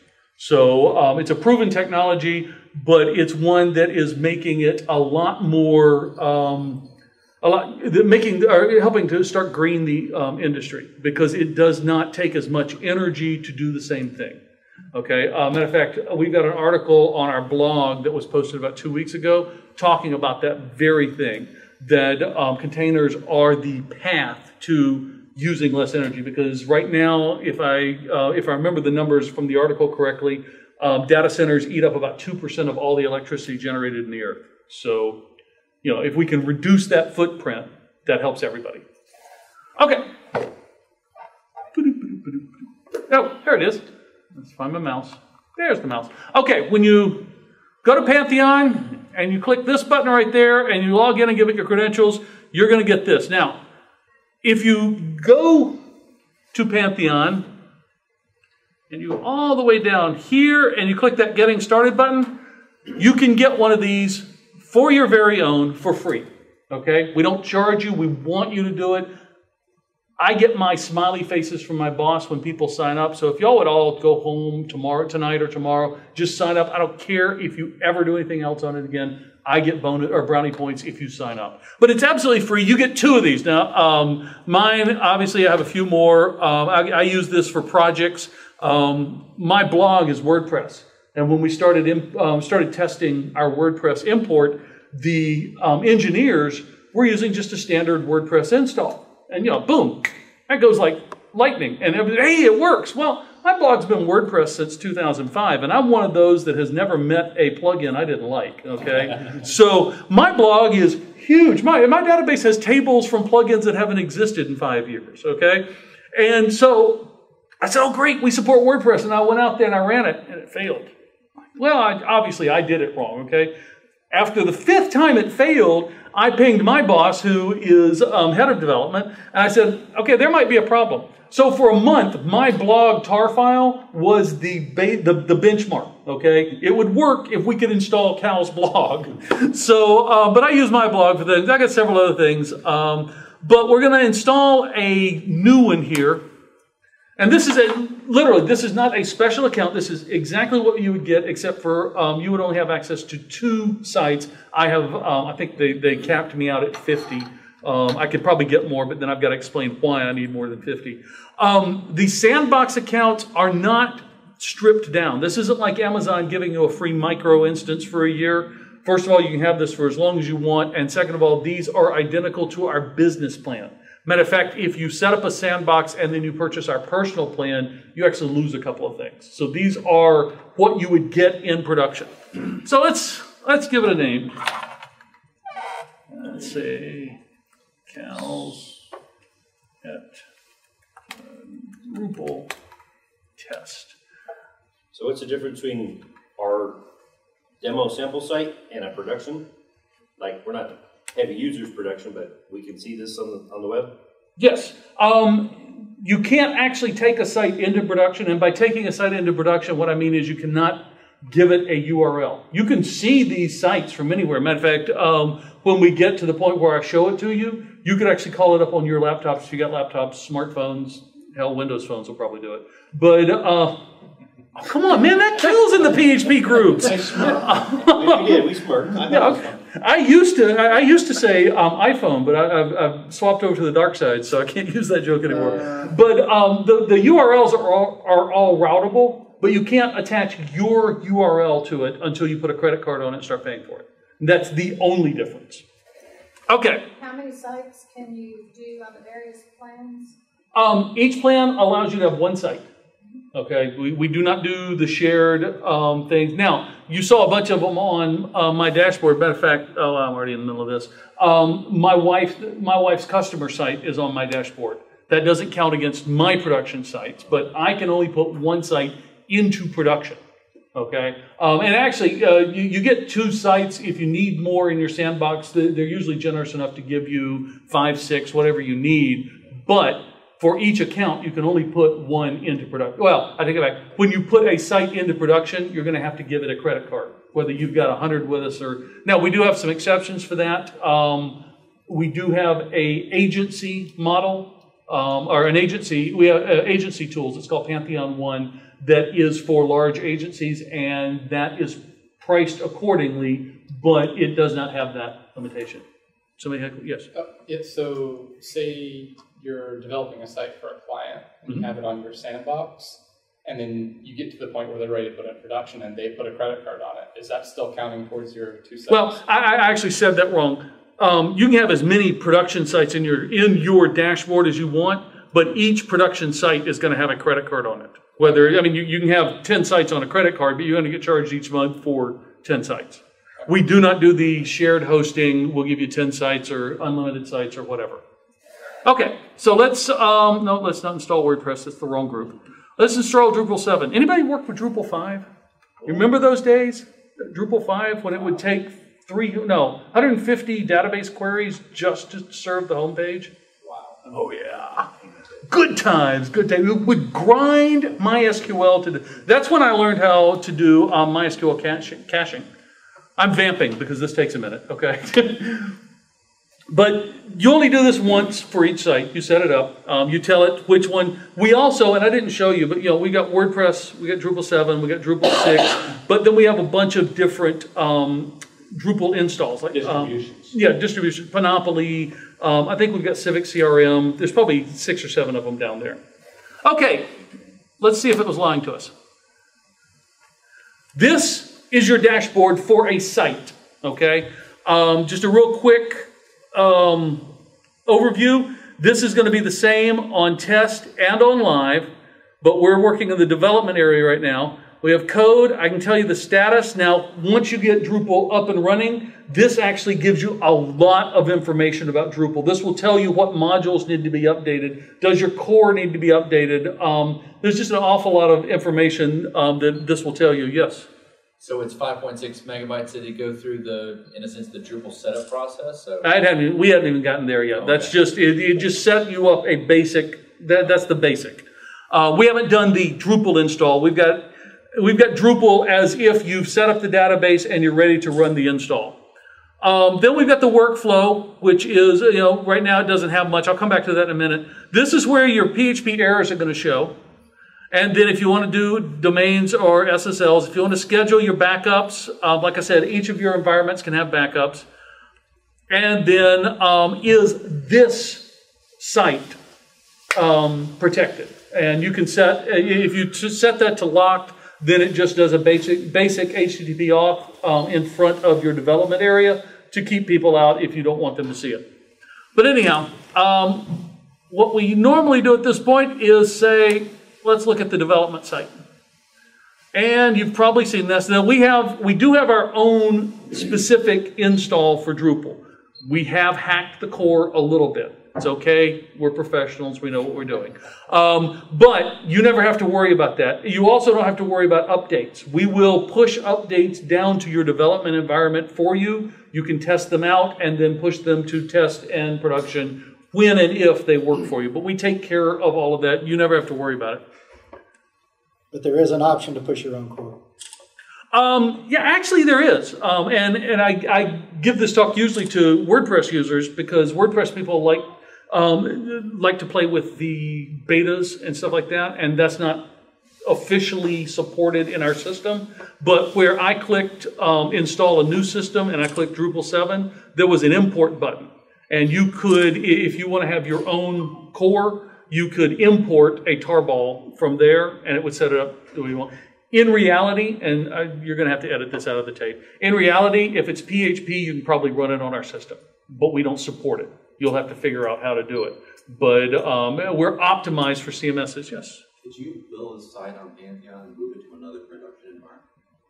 So um, it's a proven technology, but it's one that is making it a lot more, um, a lot, making, or helping to start green the um, industry, because it does not take as much energy to do the same thing. Okay, uh, matter of fact, we've got an article on our blog that was posted about two weeks ago talking about that very thing, that um, containers are the path to using less energy, because right now, if I, uh, if I remember the numbers from the article correctly, um, data centers eat up about two percent of all the electricity generated in the earth. So, you know, if we can reduce that footprint, that helps everybody. Okay. Oh, there it is. Let's find my mouse. There's the mouse. Okay, when you go to Pantheon and you click this button right there and you log in and give it your credentials, you're going to get this. Now, if you go to Pantheon and you go all the way down here and you click that Getting Started button, you can get one of these for your very own for free. Okay? We don't charge you. We want you to do it. I get my smiley faces from my boss when people sign up. So if y'all would all go home tomorrow, tonight or tomorrow, just sign up. I don't care if you ever do anything else on it again. I get bonus or brownie points if you sign up. But it's absolutely free. You get two of these. Now, um, mine, obviously, I have a few more. Um, I, I use this for projects. Um, my blog is WordPress. And when we started in, um, started testing our WordPress import, the um, engineers were using just a standard WordPress install. And, you know, boom, that goes like lightning. And hey, it works. Well, my blog's been WordPress since two thousand five, and I'm one of those that has never met a plugin I didn't like, okay? So my blog is huge. My, my database has tables from plugins that haven't existed in five years, okay? And so I said, oh, great, we support WordPress. And I went out there and I ran it, and it failed. Well, I, obviously, I did it wrong, okay? After the fifth time it failed, I pinged my boss, who is um, head of development, and I said, okay, there might be a problem. So for a month, my blog tar file was the, ba the, the benchmark, okay? It would work if we could install Cal's blog. So, uh, but I use my blog for things. I got several other things. Um, but we're going to install a new one here. And this is a, literally, this is not a special account. This is exactly what you would get, except for um, you would only have access to two sites. I have, um, I think they, they capped me out at fifty. Um, I could probably get more, but then I've got to explain why I need more than fifty. Um, the Sandbox accounts are not stripped down. This isn't like Amazon giving you a free micro instance for a year. First of all, you can have this for as long as you want. And second of all, these are identical to our business plan. Matter of fact, if you set up a Sandbox and then you purchase our personal plan, you actually lose a couple of things. So these are what you would get in production. So let's, let's give it a name. Let's say Cal's at uh, Drupal test. So what's the difference between our demo sample site and a production? Like, we're not heavy users production, but we can see this on the, on the web? Yes. Um, you can't actually take a site into production, and by taking a site into production, what I mean is you cannot give it a U R L. You can see these sites from anywhere. Matter of fact, um, when we get to the point where I show it to you, you could actually call it up on your laptops. If you got laptops, smartphones, hell, Windows phones will probably do it. But, uh, oh, come on, man, that kills in the P H P groups. we did, we smirked. Yeah, okay. I used to, I used to say um, iPhone, but I, I've, I've swapped over to the dark side, so I can't use that joke anymore. Uh, but um, the, the U R Ls are all, are all routable, but you can't attach your U R L to it until you put a credit card on it and start paying for it. That's the only difference. Okay. How many sites can you do on the various plans? Um, each plan allows you to have one site. Okay, we, we do not do the shared um, things. Now, you saw a bunch of them on uh, my dashboard. Matter of fact, oh, I'm already in the middle of this. Um, my wife, my wife's customer site is on my dashboard. That doesn't count against my production sites, but I can only put one site into production. Okay, um, and actually, uh, you, you get two sites. If you need more in your Sandbox, they're usually generous enough to give you five, six, whatever you need. But for each account, you can only put one into production. Well, I take it back. When you put a site into production, you're going to have to give it a credit card, whether you've got one hundred with us or... Now, we do have some exceptions for that. Um, we do have a agency model, um, or an agency. We have uh, agency tools. It's called Pantheon One, that is for large agencies, and that is priced accordingly, but it does not have that limitation. Somebody had, yes? Uh, yeah, so say you're developing a site for a client, and mm-hmm. you have it on your Sandbox, and then you get to the point where they're ready to put it in production and they put a credit card on it. Is that still counting towards your two sites? Well, I, I actually said that wrong. Um, you can have as many production sites in your, in your dashboard as you want, but each production site is going to have a credit card on it. Whether, I mean, you, you can have ten sites on a credit card, but you're going to get charged each month for ten sites. We do not do the shared hosting. We'll give you ten sites or unlimited sites or whatever. Okay, so let's, um, no, let's not install WordPress. That's the wrong group. Let's install Drupal seven. Anybody work with Drupal five? You remember those days? Drupal five, when it would take three, no, one hundred fifty database queries just to serve the homepage? Wow. Oh, yeah. Good times, good times. We would grind MySQL to do. That's when I learned how to do um, MySQL caching. I'm vamping because this takes a minute, okay? But you only do this once for each site. You set it up. Um, you tell it which one. We also, and I didn't show you, but you know, we got WordPress, we got Drupal seven, we got Drupal six, but then we have a bunch of different um, Drupal installs. Like, Distributions. Um, yeah, distribution, Panoply. Um, I think we've got Civic C R M. There's probably six or seven of them down there. Okay, let's see if it was lying to us. This is your dashboard for a site, okay? Um, just a real quick um, overview. This is going to be the same on test and on live, but we're working in the development area right now. We have code. I can tell you the status. Now, once you get Drupal up and running, this actually gives you a lot of information about Drupal. This will tell you what modules need to be updated. Does your core need to be updated? Um, there's just an awful lot of information um, that this will tell you. Yes? So it's five point six megabytes. Did it go through the, in a sense, the Drupal setup process? So I hadn't, we haven't even gotten there yet. Okay. That's just, it, it just set you up a basic, that, that's the basic. Uh, we haven't done the Drupal install. We've got, we've got Drupal as if you've set up the database and you're ready to run the install. Um, then we've got the workflow, which is, you know, right now it doesn't have much. I'll come back to that in a minute. This is where your P H P errors are going to show. And then if you want to do domains or S S Ls, if you want to schedule your backups, uh, like I said, each of your environments can have backups. And then um, is this site um, protected? And you can set, if you set that to locked, then it just does a basic, basic H T T P off um, in front of your development area to keep people out if you don't want them to see it. But anyhow, um, what we normally do at this point is say, let's look at the development site. And you've probably seen this. Now we have, we do have our own specific install for Drupal. We have hacked the core a little bit. It's okay. We're professionals. We know what we're doing. Um, but you never have to worry about that. You also don't have to worry about updates. We will push updates down to your development environment for you. You can test them out and then push them to test and production when and if they work for you. But we take care of all of that. You never have to worry about it. But there is an option to push your own core. Um, yeah, actually there is. Um, and and I, I give this talk usually to WordPress users because WordPress people like um, like to play with the betas and stuff like that. And that's not officially supported in our system. But where I clicked um, install a new system and I clicked Drupal seven, there was an import button. And you could, if you want to have your own core, you could import a tarball from there, and it would set it up the way you want. In reality, and uh, you're going to have to edit this out of the tape. In reality, if it's P H P, you can probably run it on our system, but we don't support it. You'll have to figure out how to do it. But um, we're optimized for C M Ss, yes. Could you build a site on Pantheon and move it to another production environment?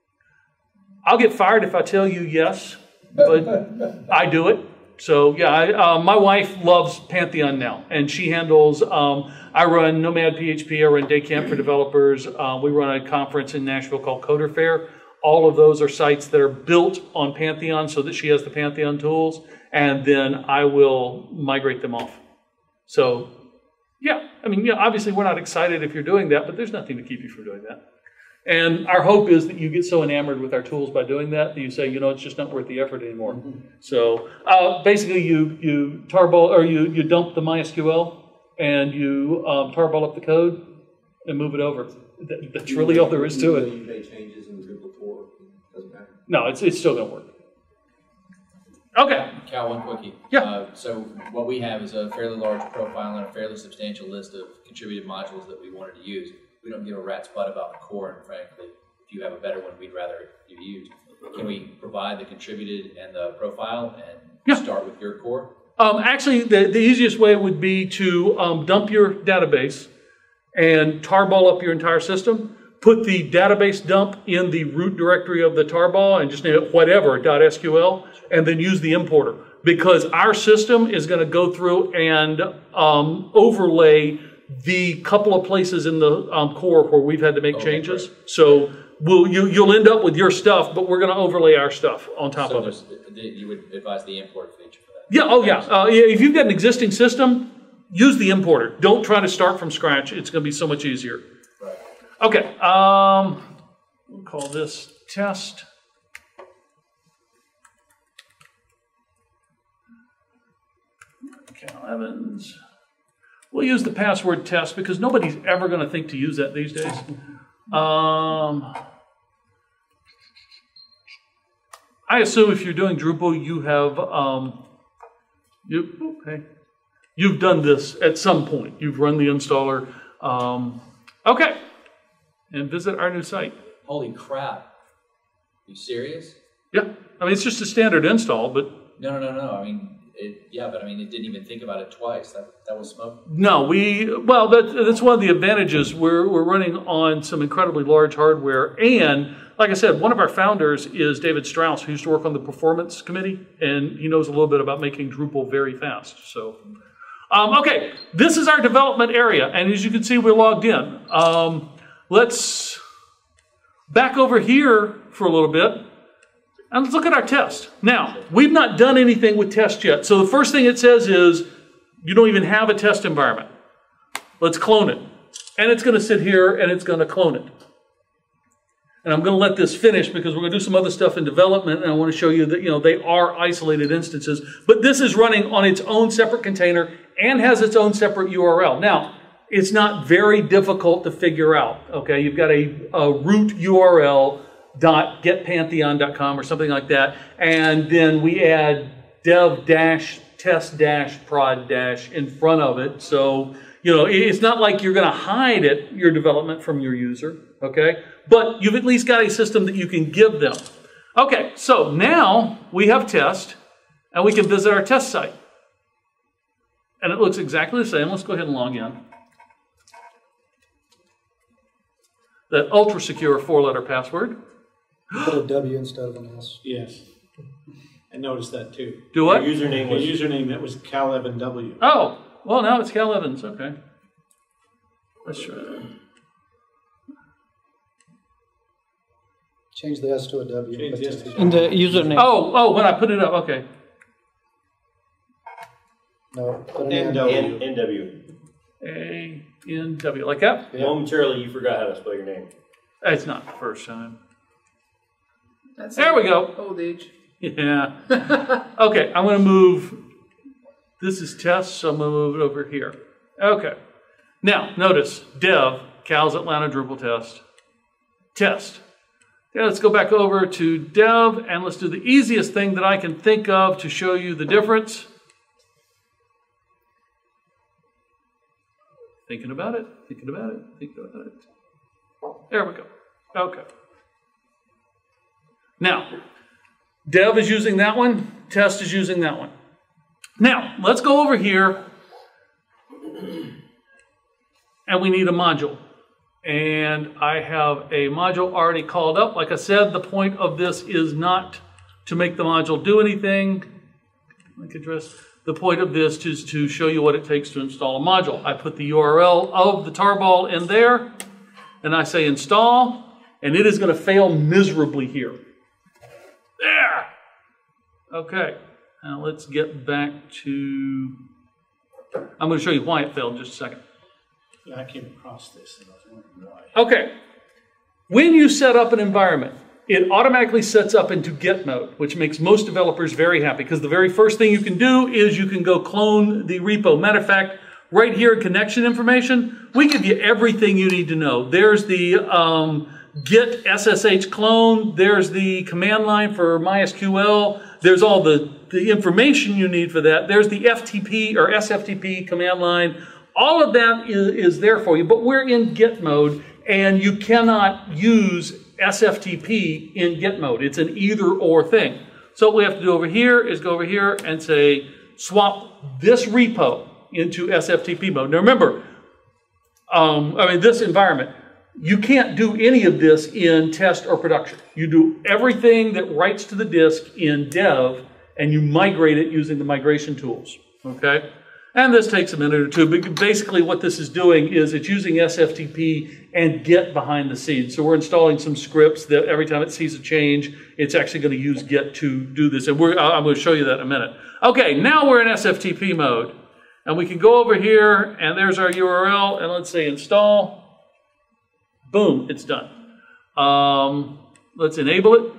I'll get fired if I tell you yes, but I do it. So yeah, I, uh, my wife loves Pantheon now, and she handles, um, I run Nomad P H P, I run Day Camp for developers, uh, we run a conference in Nashville called Coder Fair. All of those are sites that are built on Pantheon so that she has the Pantheon tools, and then I will migrate them off. So yeah, I mean, yeah, obviously we're not excited if you're doing that, but there's nothing to keep you from doing that. And our hope is that you get so enamored with our tools by doing that that you say, you know, it's just not worth the effort anymore. Mm-hmm. So uh, basically, you you tarball or you you dump the MySQL and you um, tarball up the code and move it over. That, that's really all there is to it. You made changes in the Drupal core. Doesn't matter. No, it's it's still gonna work. Okay. Cal, one quickie. Yeah. Uh, so what we have is a fairly large profile and a fairly substantial list of contributed modules that we wanted to use. We don't give a rat's butt about the core, and frankly, if you have a better one, we'd rather you use. Can we provide the contributed and the profile and yeah. start with your core? Um, actually, the, the easiest way would be to um, dump your database and tarball up your entire system, put the database dump in the root directory of the tarball and just name it whatever, .sql, and then use the importer. Because our system is going to go through and um, overlay the couple of places in the um, core where we've had to make okay, changes. Great. So we'll, you, you'll end up with your stuff, but we're going to overlay our stuff on top so of it. You would advise the import feature for that? Yeah, oh yeah. Uh, if you've got an existing system, use the importer. Don't try to start from scratch. It's going to be so much easier. Right. Okay, um, we'll call this test. Cal Evans. We'll use the password test because nobody's ever going to think to use that these days. Um, I assume if you're doing Drupal, you have um, you okay. You've done this at some point. You've run the installer. Um, okay, and visit our new site. Holy crap. You serious? Yeah, I mean, it's just a standard install, but... No, no, no, no. I mean, it, yeah, but I mean, it didn't even think about it twice. That that was smoke. No, we... Well, that, that's one of the advantages. We're, we're running on some incredibly large hardware. And, like I said, one of our founders is David Strauss, who used to work on the performance committee. And he knows a little bit about making Drupal very fast. So, um, okay, this is our development area. And as you can see, we're logged in. Um, let's back over here for a little bit. And let's look at our test. Now, we've not done anything with test yet. So the first thing it says is, you don't even have a test environment. Let's clone it. And it's going to sit here and it's going to clone it. And I'm going to let this finish because we're going to do some other stuff in development. And I want to show you that, you know, they are isolated instances. But this is running on its own separate container and has its own separate U R L. Now, it's not very difficult to figure out. Okay, you've got a, a root U R L dot get pantheon dot com or something like that, and then we add dev dash test dash prod dash in front of it. So, you know, it's not like you're going to hide it, your development from your user, okay? But you've at least got a system that you can give them. Okay, so now we have test, and we can visit our test site. And it looks exactly the same. Let's go ahead and log in. That ultra secure four-letter password. Put a W instead of an S. Yes. I noticed that too. Do what? Your username The was username, that was Cal Evan W. Oh, well, now it's Cal Evans. Okay. Let's try that. Change the S to a W. Change but the S just- to- In the username. Oh, oh, when I put it up. Okay. No, put an N N. W. N N W. A N W. Like that? Yeah. Momentarily, you forgot how to spell your name. It's not the first time. That's There we go. Old age. Yeah. Okay, I'm going to move. This is test, so I'm going to move it over here. Okay. Now, notice dev, Cal's Atlanta Drupal test. Test. Yeah, let's go back over to dev, and let's do the easiest thing that I can think of to show you the difference. Thinking about it, thinking about it, thinking about it. There we go. Okay. Now, dev is using that one, test is using that one. Now, let's go over here, and we need a module. And I have a module already called up. Like I said, the point of this is not to make the module do anything. Link address. The point of this is to show you what it takes to install a module. I put the U R L of the tarball in there, and I say install, and it is going to fail miserably here. There! Okay, now let's get back to, I'm going to show you why it failed in just a second. Yeah, I came across this and I was wondering why. Okay, when you set up an environment, it automatically sets up into Git mode, which makes most developers very happy because the very first thing you can do is you can go clone the repo. Matter of fact, right here in connection information, we give you everything you need to know. There's the um, Git S S H clone, there's the command line for MySQL, there's all the, the information you need for that, there's the F T P or S F T P command line. All of that is, is there for you, but we're in Git mode, and you cannot use S F T P in Git mode. It's an either or thing. So what we have to do over here is go over here and say, swap this repo into S F T P mode. Now remember, um, I mean, this environment, you can't do any of this in test or production. You do everything that writes to the disk in dev, and you migrate it using the migration tools, okay? And this takes a minute or two, but basically what this is doing is it's using S F T P and Git behind the scenes. So we're installing some scripts that every time it sees a change, it's actually going to use Git to do this. And we're, I'm going to show you that in a minute. Okay, now we're in S F T P mode. And we can go over here, and there's our U R L, and let's say install. Boom, it's done. Um, let's enable it.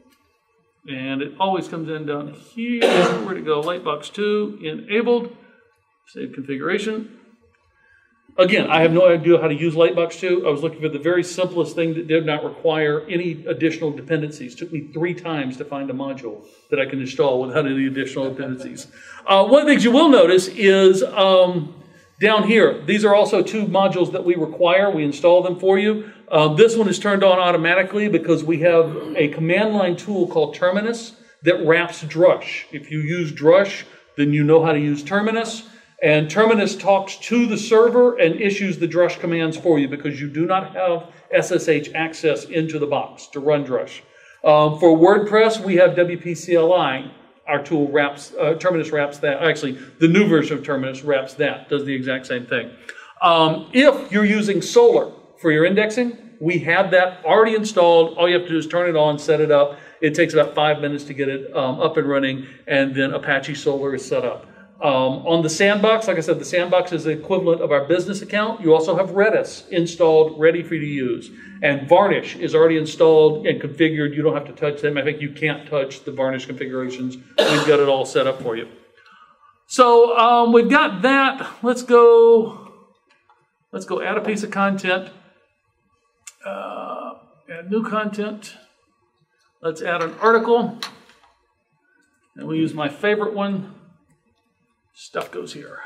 And it always comes in down here. Where'd it go? Lightbox two, enabled. Save configuration. Again, I have no idea how to use Lightbox two. I was looking for the very simplest thing that did not require any additional dependencies. It took me three times to find a module that I can install without any additional dependencies. Uh, one of the things you will notice is um, down here, these are also two modules that we require. We install them for you. Um, this one is turned on automatically because we have a command line tool called Terminus that wraps Drush. If you use Drush, then you know how to use Terminus. And Terminus talks to the server and issues the Drush commands for you because you do not have S S H access into the box to run Drush. Um, for WordPress, we have W P C L I. Our tool wraps, uh, Terminus wraps that. Actually, the new version of Terminus wraps that, does the exact same thing. Um, if you're using Solr for your indexing, we have that already installed. All you have to do is turn it on, set it up. It takes about five minutes to get it um, up and running, and then Apache Solr is set up. Um, on the Sandbox, like I said, the Sandbox is the equivalent of our business account. You also have Redis installed, ready for you to use. And Varnish is already installed and configured. You don't have to touch them. I think you can't touch the Varnish configurations. We've got it all set up for you. So um, we've got that. Let's go, let's go add a piece of content. Uh, add new content. Let's add an article. And we'll use my favorite one. Stuff goes here.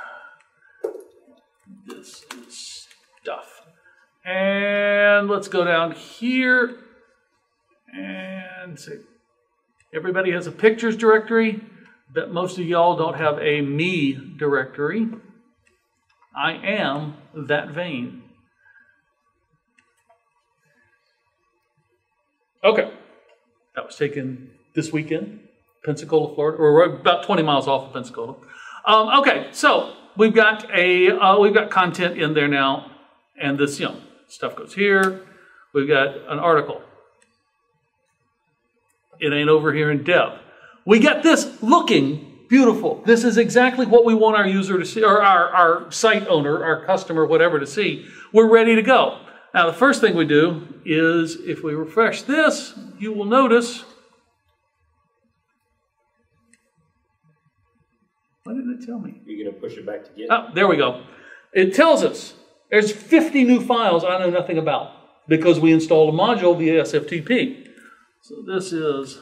This is stuff. And let's go down here and see. Everybody has a pictures directory, but most of y'all don't have a me directory. I am that vain. Okay. That was taken this weekend, Pensacola, Florida. We're about twenty miles off of Pensacola. Um, okay, so we've got a uh, we've got content in there now, and this you know stuff goes here. We've got an article. It ain't over here in dev. We got this looking beautiful. This is exactly what we want our user to see, or our, our site owner, our customer, whatever, to see. We're ready to go. Now, the first thing we do is, if we refresh this, you will notice. What did it tell me? You're going to push it back to Git? Oh, there we go. It tells us there's fifty new files I know nothing about because we installed a module via S F T P. So this is,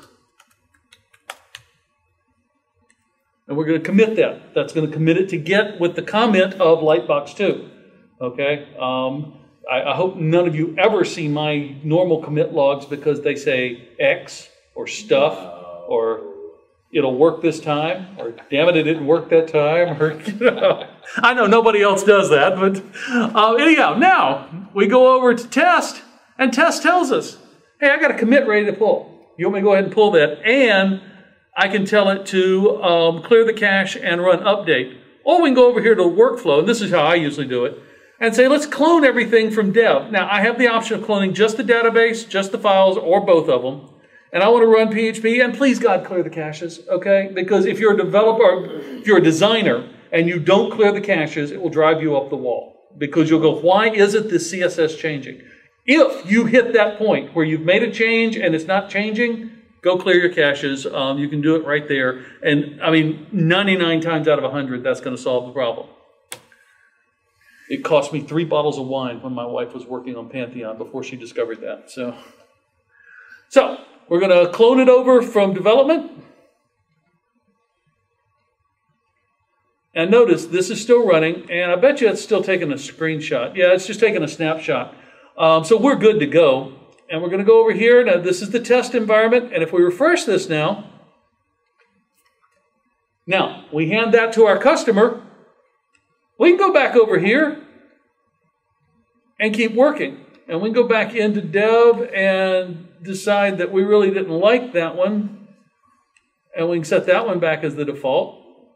and we're going to commit that. That's going to commit it to Git with the comment of Lightbox two. Okay? Um, I, I hope none of you ever see my normal commit logs because they say X or stuff or it'll work this time, or damn it, it didn't work that time, or, you know, I know nobody else does that, but uh, anyhow, now we go over to test, and test tells us, hey, I got a commit ready to pull. You want me to go ahead and pull that, and I can tell it to um, clear the cache and run update. Or we can go over here to workflow, and this is how I usually do it, and say, let's clone everything from dev. Now, I have the option of cloning just the database, just the files, or both of them. And I want to run P H P, and please, God, clear the caches, okay? Because if you're a developer, if you're a designer, and you don't clear the caches, it will drive you up the wall. Because you'll go, why isn't this C S S changing? If you hit that point where you've made a change and it's not changing, go clear your caches. Um, you can do it right there. And, I mean, ninety-nine times out of one hundred, that's going to solve the problem. It cost me three bottles of wine when my wife was working on Pantheon before she discovered that. So, so we're going to clone it over from development. And notice this is still running, and I bet you it's still taking a screenshot. Yeah, it's just taking a snapshot. Um, so we're good to go. And we're going to go over here. Now, this is the test environment. And if we refresh this now, now we hand that to our customer. We can go back over here and keep working. And we can go back into dev and decide that we really didn't like that one. And we can set that one back as the default.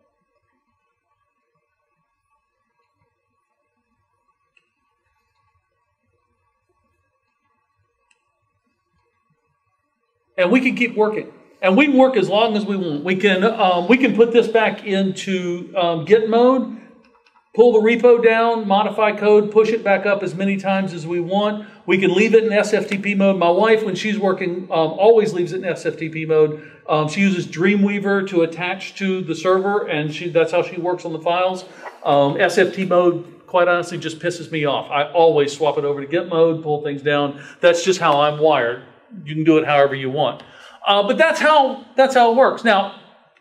And we can keep working. And we can work as long as we want. We can, um, we can put this back into um, Git mode. pull the repo down, modify code, push it back up as many times as we want. We can leave it in S F T P mode. My wife, when she's working, um, always leaves it in S F T P mode. Um, she uses Dreamweaver to attach to the server, and she, that's how she works on the files. Um, S F T mode, quite honestly, just pisses me off. I always swap it over to Git mode, pull things down. That's just how I'm wired. You can do it however you want. Uh, but that's how, that's how it works. Now,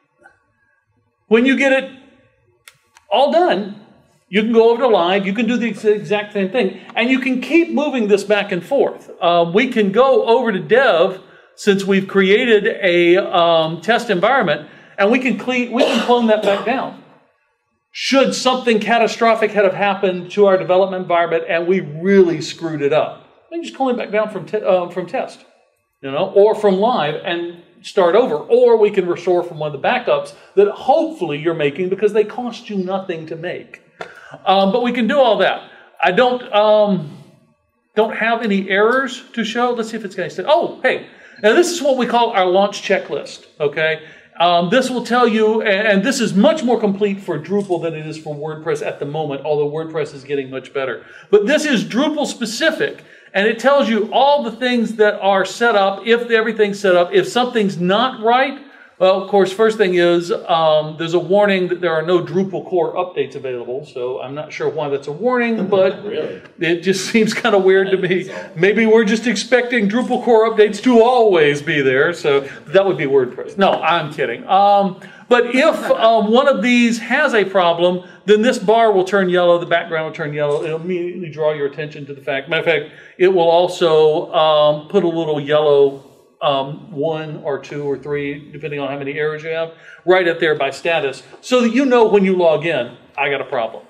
when you get it all done, you can go over to live, you can do the exact same thing, and you can keep moving this back and forth. Uh, we can go over to dev, since we've created a um, test environment, and we can, cle we can clone that back down. Should something catastrophic have happened to our development environment and we really screwed it up, we can just clone it back down from, te uh, from test, you know, or from live and start over. Or we can restore from one of the backups that hopefully you're making because they cost you nothing to make. Um, but we can do all that. I don't um, don't have any errors to show. Let's see if it's going to say, oh, hey, now this is what we call our launch checklist, okay? Um, this will tell you, and, and this is much more complete for Drupal than it is for WordPress at the moment, although WordPress is getting much better. But this is Drupal specific, and it tells you all the things that are set up, if everything's set up. If something's not right, well, of course, first thing is um, there's a warning that there are no Drupal core updates available. So I'm not sure why that's a warning, but Really? it just seems kind of weird to me. Maybe we're just expecting Drupal core updates to always be there. So that would be WordPress. No, I'm kidding. Um, but if um, one of these has a problem, then this bar will turn yellow, the background will turn yellow. It'll immediately draw your attention to the fact. Matter of fact, it will also um, put a little yellow Um, one or two or three, depending on how many errors you have, right up there by status, so that you know when you log in, I got a problem.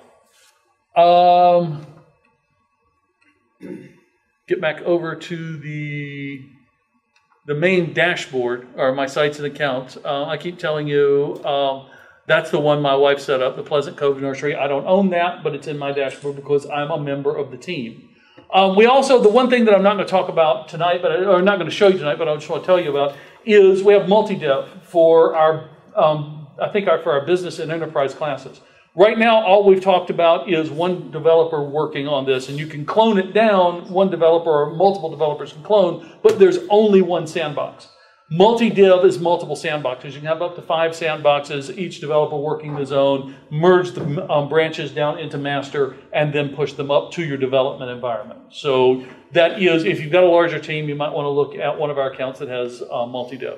Um, get back over to the the main dashboard, or my sites and accounts. Uh, I keep telling you, um, that's the one my wife set up, the Pleasant Cove Nursery. I don't own that, but it's in my dashboard because I'm a member of the team. Um, we also, the one thing that I'm not going to talk about tonight, but or not going to show you tonight, but I just want to tell you about, is we have multi-dev for our, um, I think our, for our business and enterprise classes. Right now, all we've talked about is one developer working on this, and you can clone it down. One developer or multiple developers can clone, but there's only one sandbox. Multi-dev is multiple sandboxes. You can have up to five sandboxes, each developer working his own, merge the um, branches down into master, and then push them up to your development environment. So that is, if you've got a larger team, you might want to look at one of our accounts that has uh, multi-dev.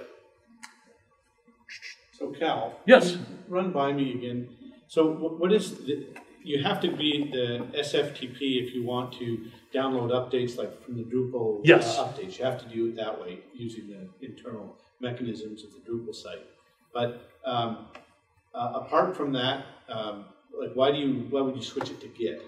So Cal. Yes. Run by me again. So what is, the, you have to be the S F T P if you want to download updates like from the Drupal yes. uh, updates. You have to do it that way using the internal mechanisms of the Drupal site. But um, uh, apart from that, um, like why do you why would you switch it to Git?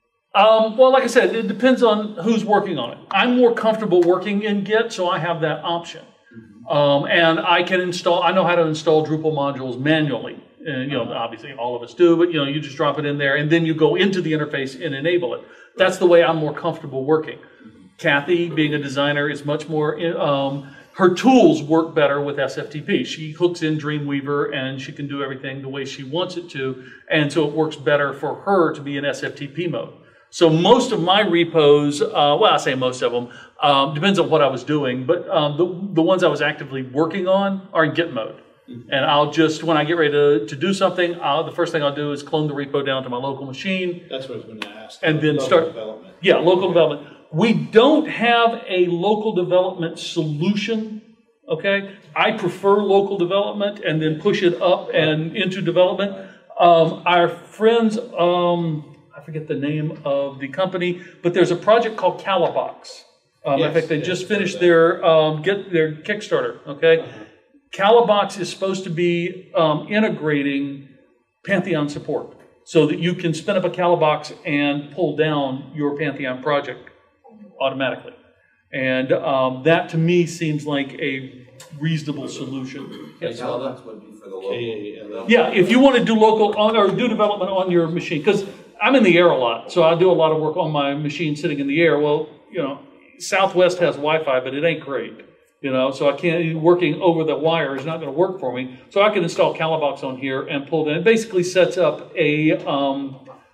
Um, well, like I said, it depends on who's working on it. I'm more comfortable working in Git, so I have that option. Mm-hmm. um, and I can install. I know how to install Drupal modules manually. And, you know, obviously all of us do, but, you know, you just drop it in there and then you go into the interface and enable it. That's the way I'm more comfortable working. Kathy, being a designer, is much more, um, her tools work better with S F T P. She hooks in Dreamweaver and she can do everything the way she wants it to. And so it works better for her to be in S F T P mode. So most of my repos, uh, well, I say most of them, um, depends on what I was doing, but um, the, the ones I was actively working on are in Git mode. And I'll just, when I get ready to, to do something, I'll, the first thing I'll do is clone the repo down to my local machine. That's what I was going to ask. And then local start, development. Yeah, local development. We don't have a local development solution, okay? I prefer local development and then push it up and into development. Um, our friends, um, I forget the name of the company, but there's a project called Calabox. Um, yes, in fact, they yes, just finished their, um, get their Kickstarter, okay? Uh-huh. Calabox is supposed to be um, integrating Pantheon support so that you can spin up a Calabox and pull down your Pantheon project automatically. And um, that to me seems like a reasonable solution. Yes. Calabox would be for the local. Yeah, if you want to do local on, or do development on your machine, because I'm in the air a lot, so I do a lot of work on my machine sitting in the air. Well, you know, Southwest has Wi-Fi, but it ain't great. You know, so I can't, working over the wire is not going to work for me. So I can install Calabox on here and pull it in. It basically sets up a, um,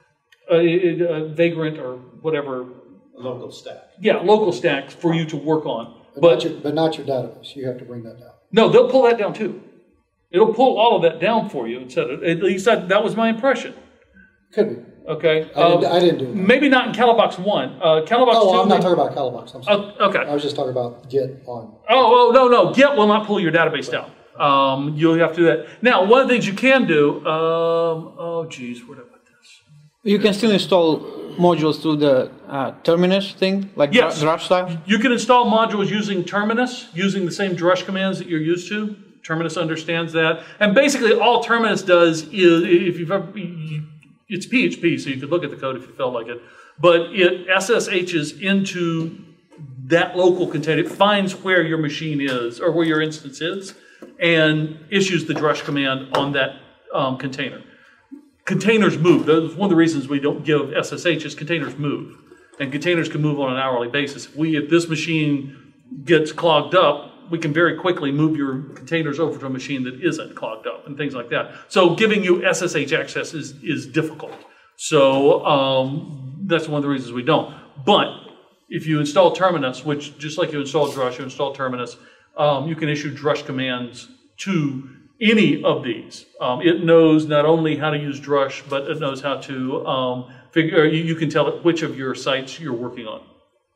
uh, it, uh, Vagrant or whatever. A local stack. Yeah, local stacks for you to work on. But, But not your, but not your database. You have to bring that down. no, they'll pull that down too. It'll pull all of that down for you instead of, at least that, that was my impression. Could be. Okay. I didn't, Um, I didn't do that. maybe not in Calabox one. Uh, Calabox Oh, two. I'm not talking about Calabox. I'm sorry. Oh, okay. I was just talking about Git on. Oh, oh, no, no. Git will not pull your database down. Um, you'll have to do that. Now, one of the things you can do, um, oh, geez, where did I put this? You can still install modules through the uh, Terminus thing, like Yes. Drush style? You can install modules using Terminus, using the same Drush commands that you're used to. Terminus understands that. And basically, all Terminus does is, if you've ever, it's P H P, so you could look at the code if you felt like it, but it S S H's into that local container. It finds where your machine is, or where your instance is, and issues the Drush command on that um, container. Containers move. That's one of the reasons we don't give S S H is containers move. And containers can move on an hourly basis. If we, if this machine gets clogged up, we can very quickly move your containers over to a machine that isn't clogged up and things like that. So giving you S S H access is, is difficult. So um, that's one of the reasons we don't. But if you install Terminus, which just like you install Drush, you install Terminus, um, you can issue Drush commands to any of these. Um, it knows not only how to use Drush, but it knows how to um, figure, you, you can tell it which of your sites you're working on.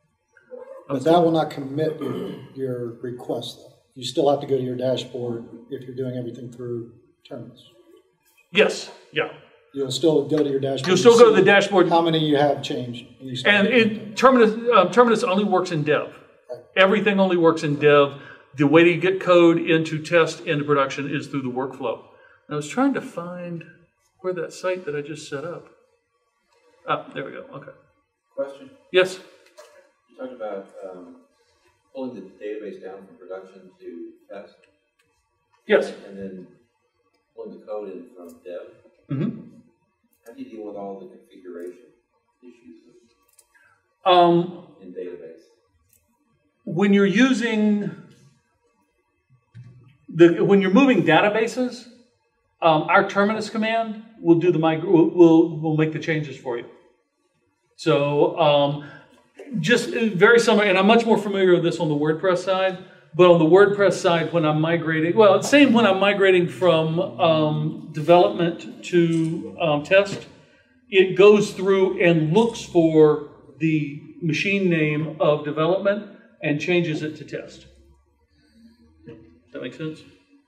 But that will not commit your, your request, though. You still have to go to your dashboard if you're doing everything through Terminus. Yes, yeah. You'll still go to your dashboard. You'll still and go to see the dashboard. How many you have changed. And, you start And doing it, Terminus, um, Terminus only works in dev. Right. Everything only works in dev. The way to get code into test into production is through the workflow. And I was trying to find where that site that I just set up. Ah, there we go. Okay. Question. Yes. You talked about um, pulling the database down from production to test. Yes. And then pulling the code in from dev. Mm-hmm. How do you deal with all the configuration issues Um, in database? when you're using the when you're moving databases, um, our Terminus command will do the mig- will, will will make the changes for you. So um, just very similar, and I'm much more familiar with this on the WordPress side. But on the WordPress side, when I'm migrating, well, same when I'm migrating from um, development to um, test, it goes through and looks for the machine name of development and changes it to test. Does that make sense?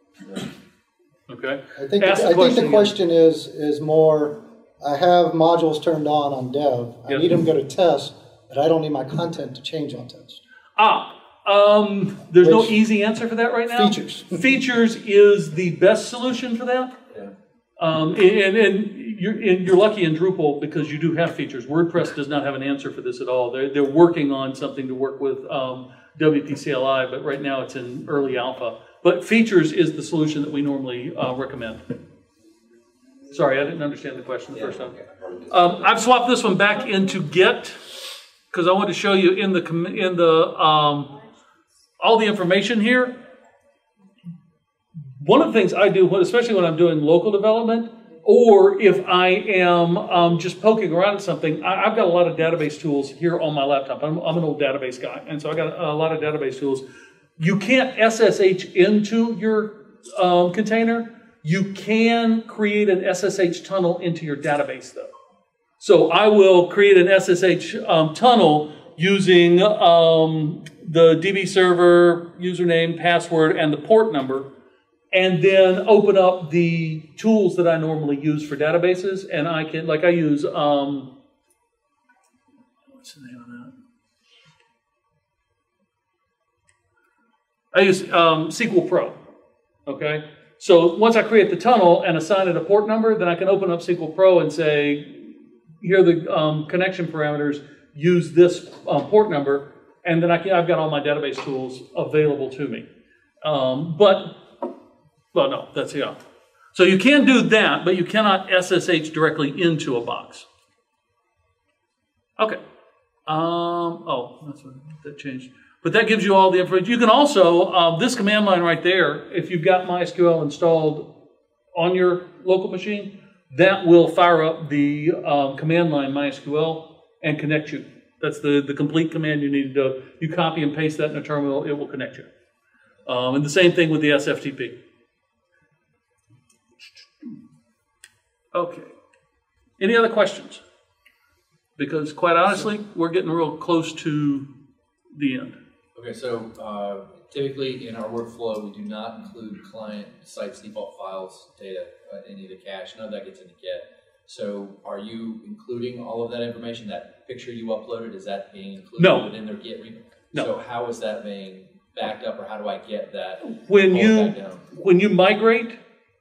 Okay. I think, Ask the I think question the again. question is, is more, I have modules turned on on dev. I Yep. need them to go to test, but I don't need my content to change on test. Ah, um, there's no Which- easy answer for that right now. Features. Features is the best solution for that. Yeah. Um, and, and you're, and you're lucky in Drupal because you do have features. WordPress does not have an answer for this at all. They're, they're working on something to work with um, W P C L I, but right now it's in early alpha. But features is the solution that we normally uh, recommend. Sorry, I didn't understand the question the Yeah, first time. okay. Um, I've swapped this one back into Git because I want to show you in the com- in the um, all the information here. One of the things I do, especially when I'm doing local development, or if I am um, just poking around at something, I, I've got a lot of database tools here on my laptop. I'm, I'm an old database guy, and so I got a, a lot of database tools. You can't S S H into your um, container. You can create an S S H tunnel into your database, though. So I will create an S S H um, tunnel using um, the D B server, username, password, and the port number, and then open up the tools that I normally use for databases. And I can, like I use, um, what's the name of that? I use um, S Q L Pro, okay? So once I create the tunnel and assign it a port number, then I can open up S Q L Pro and say, here are the um, connection parameters, use this um, port number, and then I can, I've got all my database tools available to me. Um, but, well, no, that's, yeah. So you can do that, but you cannot S S H directly into a box. Okay. Um, oh, that's what, that changed. But that gives you all the information. You can also, uh, this command line right there, if you've got MySQL installed on your local machine, that will fire up the um, command line MySQL and connect you. That's the, the complete command you need to do. You copy and paste that in a terminal, it will connect you. Um, and the same thing with the S F T P. Okay. Any other questions? Because quite honestly, we're getting real close to the end. Okay, so uh, typically in our workflow, we do not include client sites default files, data, uh, any of the cache. None of that gets into Get. So are you including all of that information? That picture you uploaded, is that being included No. within their Git repo? No. So how is that being backed up, or how do I get that When pulled you back down? when you migrate,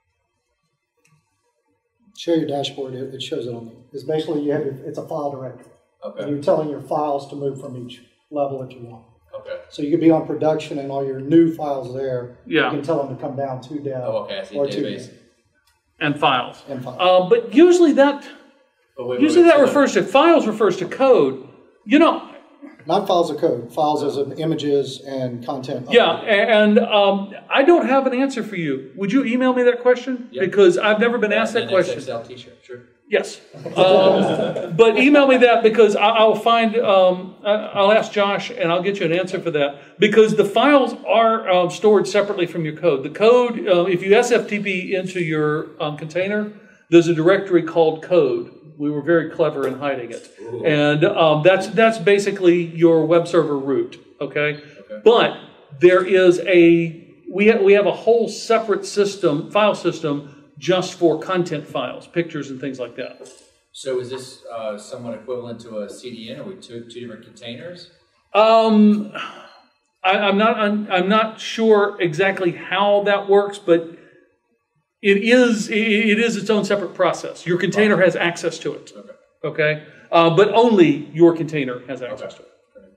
Share your dashboard, it, it shows it on there. It's basically, you have your, it's a file directory. Okay. And you're telling your files to move from each level that you want. Okay. So you could be on production and all your new files there. Yeah. You can tell them to come down to dev. Oh, okay. I see. Or to Database. dev and files. and files. Um, but usually that But wait, wait, usually wait, that so refers to files refers to code. You know, Not files of code, files as in images and content. yeah, and um, I don't have an answer for you. Would you email me that question? Yeah. Because I've never been Yeah, asked that the next question. Excel t-shirt, sure. Yes, um, but email me that because I, I'll find. Um, I- I'll ask Josh and I'll get you an answer for that because the files are um, stored separately from your code. The code, uh, if you S F T P into your um, container, there's a directory called code. We were very clever in hiding it, Ooh. and um, that's that's basically your web server root. Okay, Okay. but there is a we have we have a whole separate system, file system. Just for content files, pictures and things like that. So is this uh, somewhat equivalent to a C D N? Are we two, two different containers? Um, I, I'm not. I'm, I'm not sure exactly how that works, but it is. It, it is its own separate process. Your container has access to it. Okay. Okay, uh, but only your container has access Okay. to it.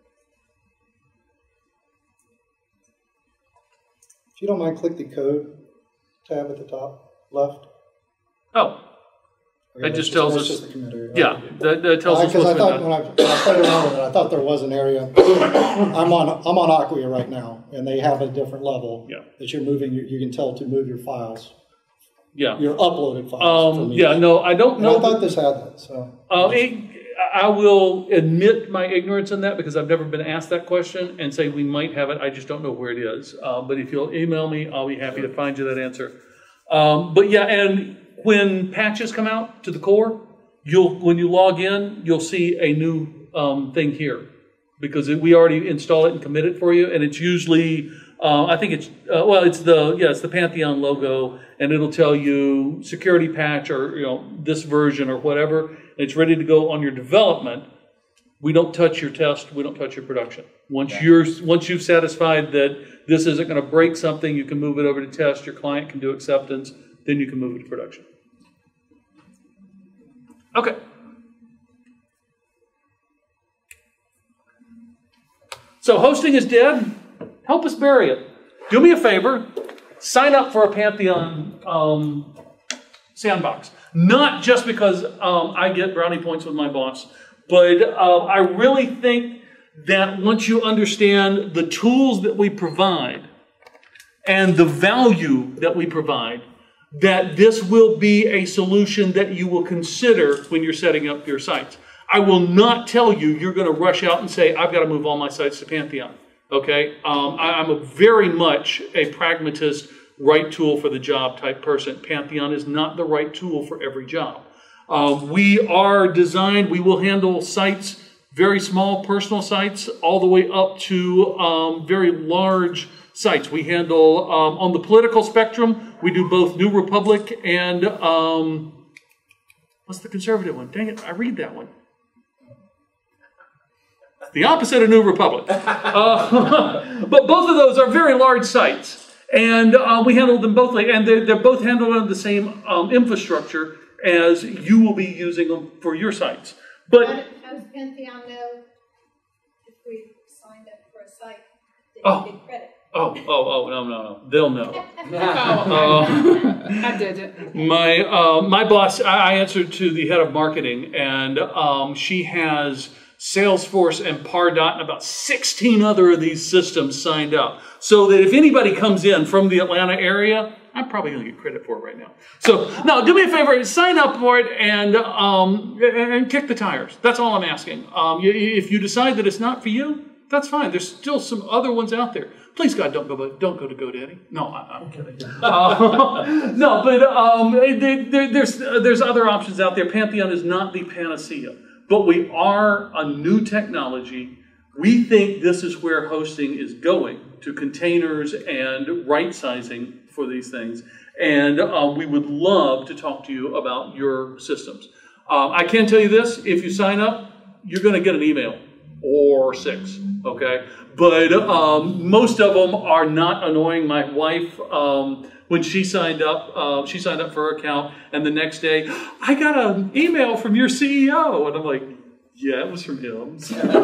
If you don't mind, click the code tab at the top left. Oh, Okay, That just that's tells that's us- just the commit area. yeah. That, that tells us Because what's I been thought done. when I, when I played around with it, I thought there was an area. I'm on I'm on Acquia right now, and they have a different level Yeah. that you're moving. You, you can tell to move your files, Yeah. your uploaded files. Um, from yeah. each. No, I don't And know. I thought this had that. So Uh, it, I will admit my ignorance in that because I've never been asked that question and say we might have it. I just don't know where it is. Uh, but if you'll email me, I'll be happy to find you that answer. Um, but yeah, and when patches come out to the core, you'll when you log in, you'll see a new um, thing here because it, we already install it and commit it for you, and it's usually uh, I think it's uh, well, it's the yeah, it's the Pantheon logo, and it'll tell you security patch or you know this version or whatever. And it's ready to go on your development. We don't touch your test. We don't touch your production. Once Yeah. you're once you've satisfied that this isn't going to break something, you can move it over to test. Your client can do acceptance. Then you can move it to production. Okay. So hosting is dead. Help us bury it. Do me a favor. Sign up for a Pantheon um, sandbox. Not just because um, I get brownie points with my boss, but uh, I really think that once you understand the tools that we provide and the value that we provide, that this will be a solution that you will consider when you're setting up your sites. I will not tell you you're going to rush out and say, I've got to move all my sites to Pantheon. Okay? Um, I, I'm a very much a pragmatist, right tool for the job type person. Pantheon is not the right tool for every job. Um, we are designed, we will handle sites, very small personal sites, all the way up to um, very large sites. We handle, um, on the political spectrum, we do both New Republic and, um, what's the conservative one? Dang it, I read that one. The opposite of New Republic. Uh, but both of those are very large sites. And uh, we handle them both, and they're, they're both handled on the same um, infrastructure as you will be using them for your sites. But How, how does Pantheon know if we signed up for a site that Oh. you get credit? Oh, oh, oh, no, no, no. They'll know. Oh, Uh, I did it. my uh, my boss, I I answer to the head of marketing, and um, she has Salesforce and Pardot and about sixteen other of these systems signed up. So that if anybody comes in from the Atlanta area, I'm probably going to get credit for it right now. So, no, do me a favor, sign up for it and um, and kick the tires. That's all I'm asking. Um, if you decide that it's not for you, that's fine. There's still some other ones out there. Please, God, don't go. Don't go to GoDaddy. No, I, I'm kidding. Uh, no, but um, there, there, there's there's other options out there. Pantheon is not the panacea, but we are a new technology. We think this is where hosting is going, to containers and right sizing for these things, and uh, we would love to talk to you about your systems. Um, I can tell you this: if you sign up, you're going to get an email or six. Okay. But um, most of them are not annoying. My wife, um, when she signed up, uh, she signed up for her account, and the next day, I got an email from your C E O, and I'm like, yeah, it was from him.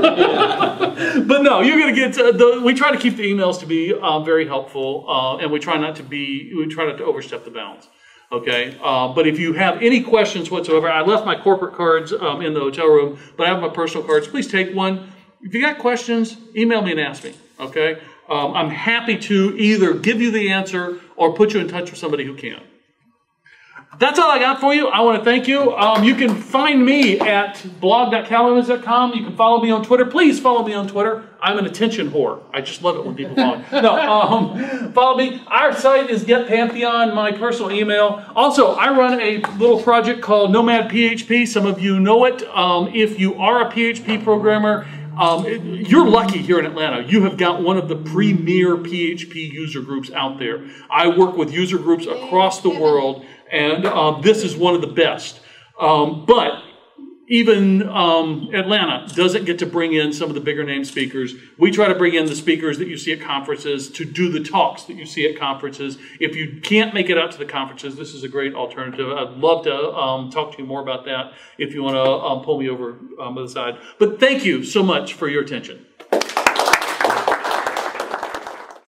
But no, you're going to get. Uh, the, we try to keep the emails to be uh, very helpful, uh, and we try not to be. We try not to overstep the bounds. Okay, uh, but if you have any questions whatsoever, I left my corporate cards um, in the hotel room, but I have my personal cards. Please take one. If you got questions, email me and ask me, okay? Um, I'm happy to either give you the answer or put you in touch with somebody who can. That's all I got for you. I want to thank you. Um, you can find me at blog dot calumnies dot com. You can follow me on Twitter. Please follow me on Twitter. I'm an attention whore. I just love it when people follow me. No, um, follow me. Our site is Get Pantheon, my personal email. Also, I run a little project called Nomad P H P. Some of you know it. Um, if you are a P H P programmer, Um, it, you're lucky here in Atlanta. You have got one of the premier P H P user groups out there. I work with user groups across the world, and um, this is one of the best. Um, but even um, Atlanta doesn't get to bring in some of the bigger name speakers. We try to bring in the speakers that you see at conferences to do the talks that you see at conferences. If you can't make it out to the conferences, this is a great alternative. I'd love to um, talk to you more about that if you want to um, pull me over um, to the side. But thank you so much for your attention.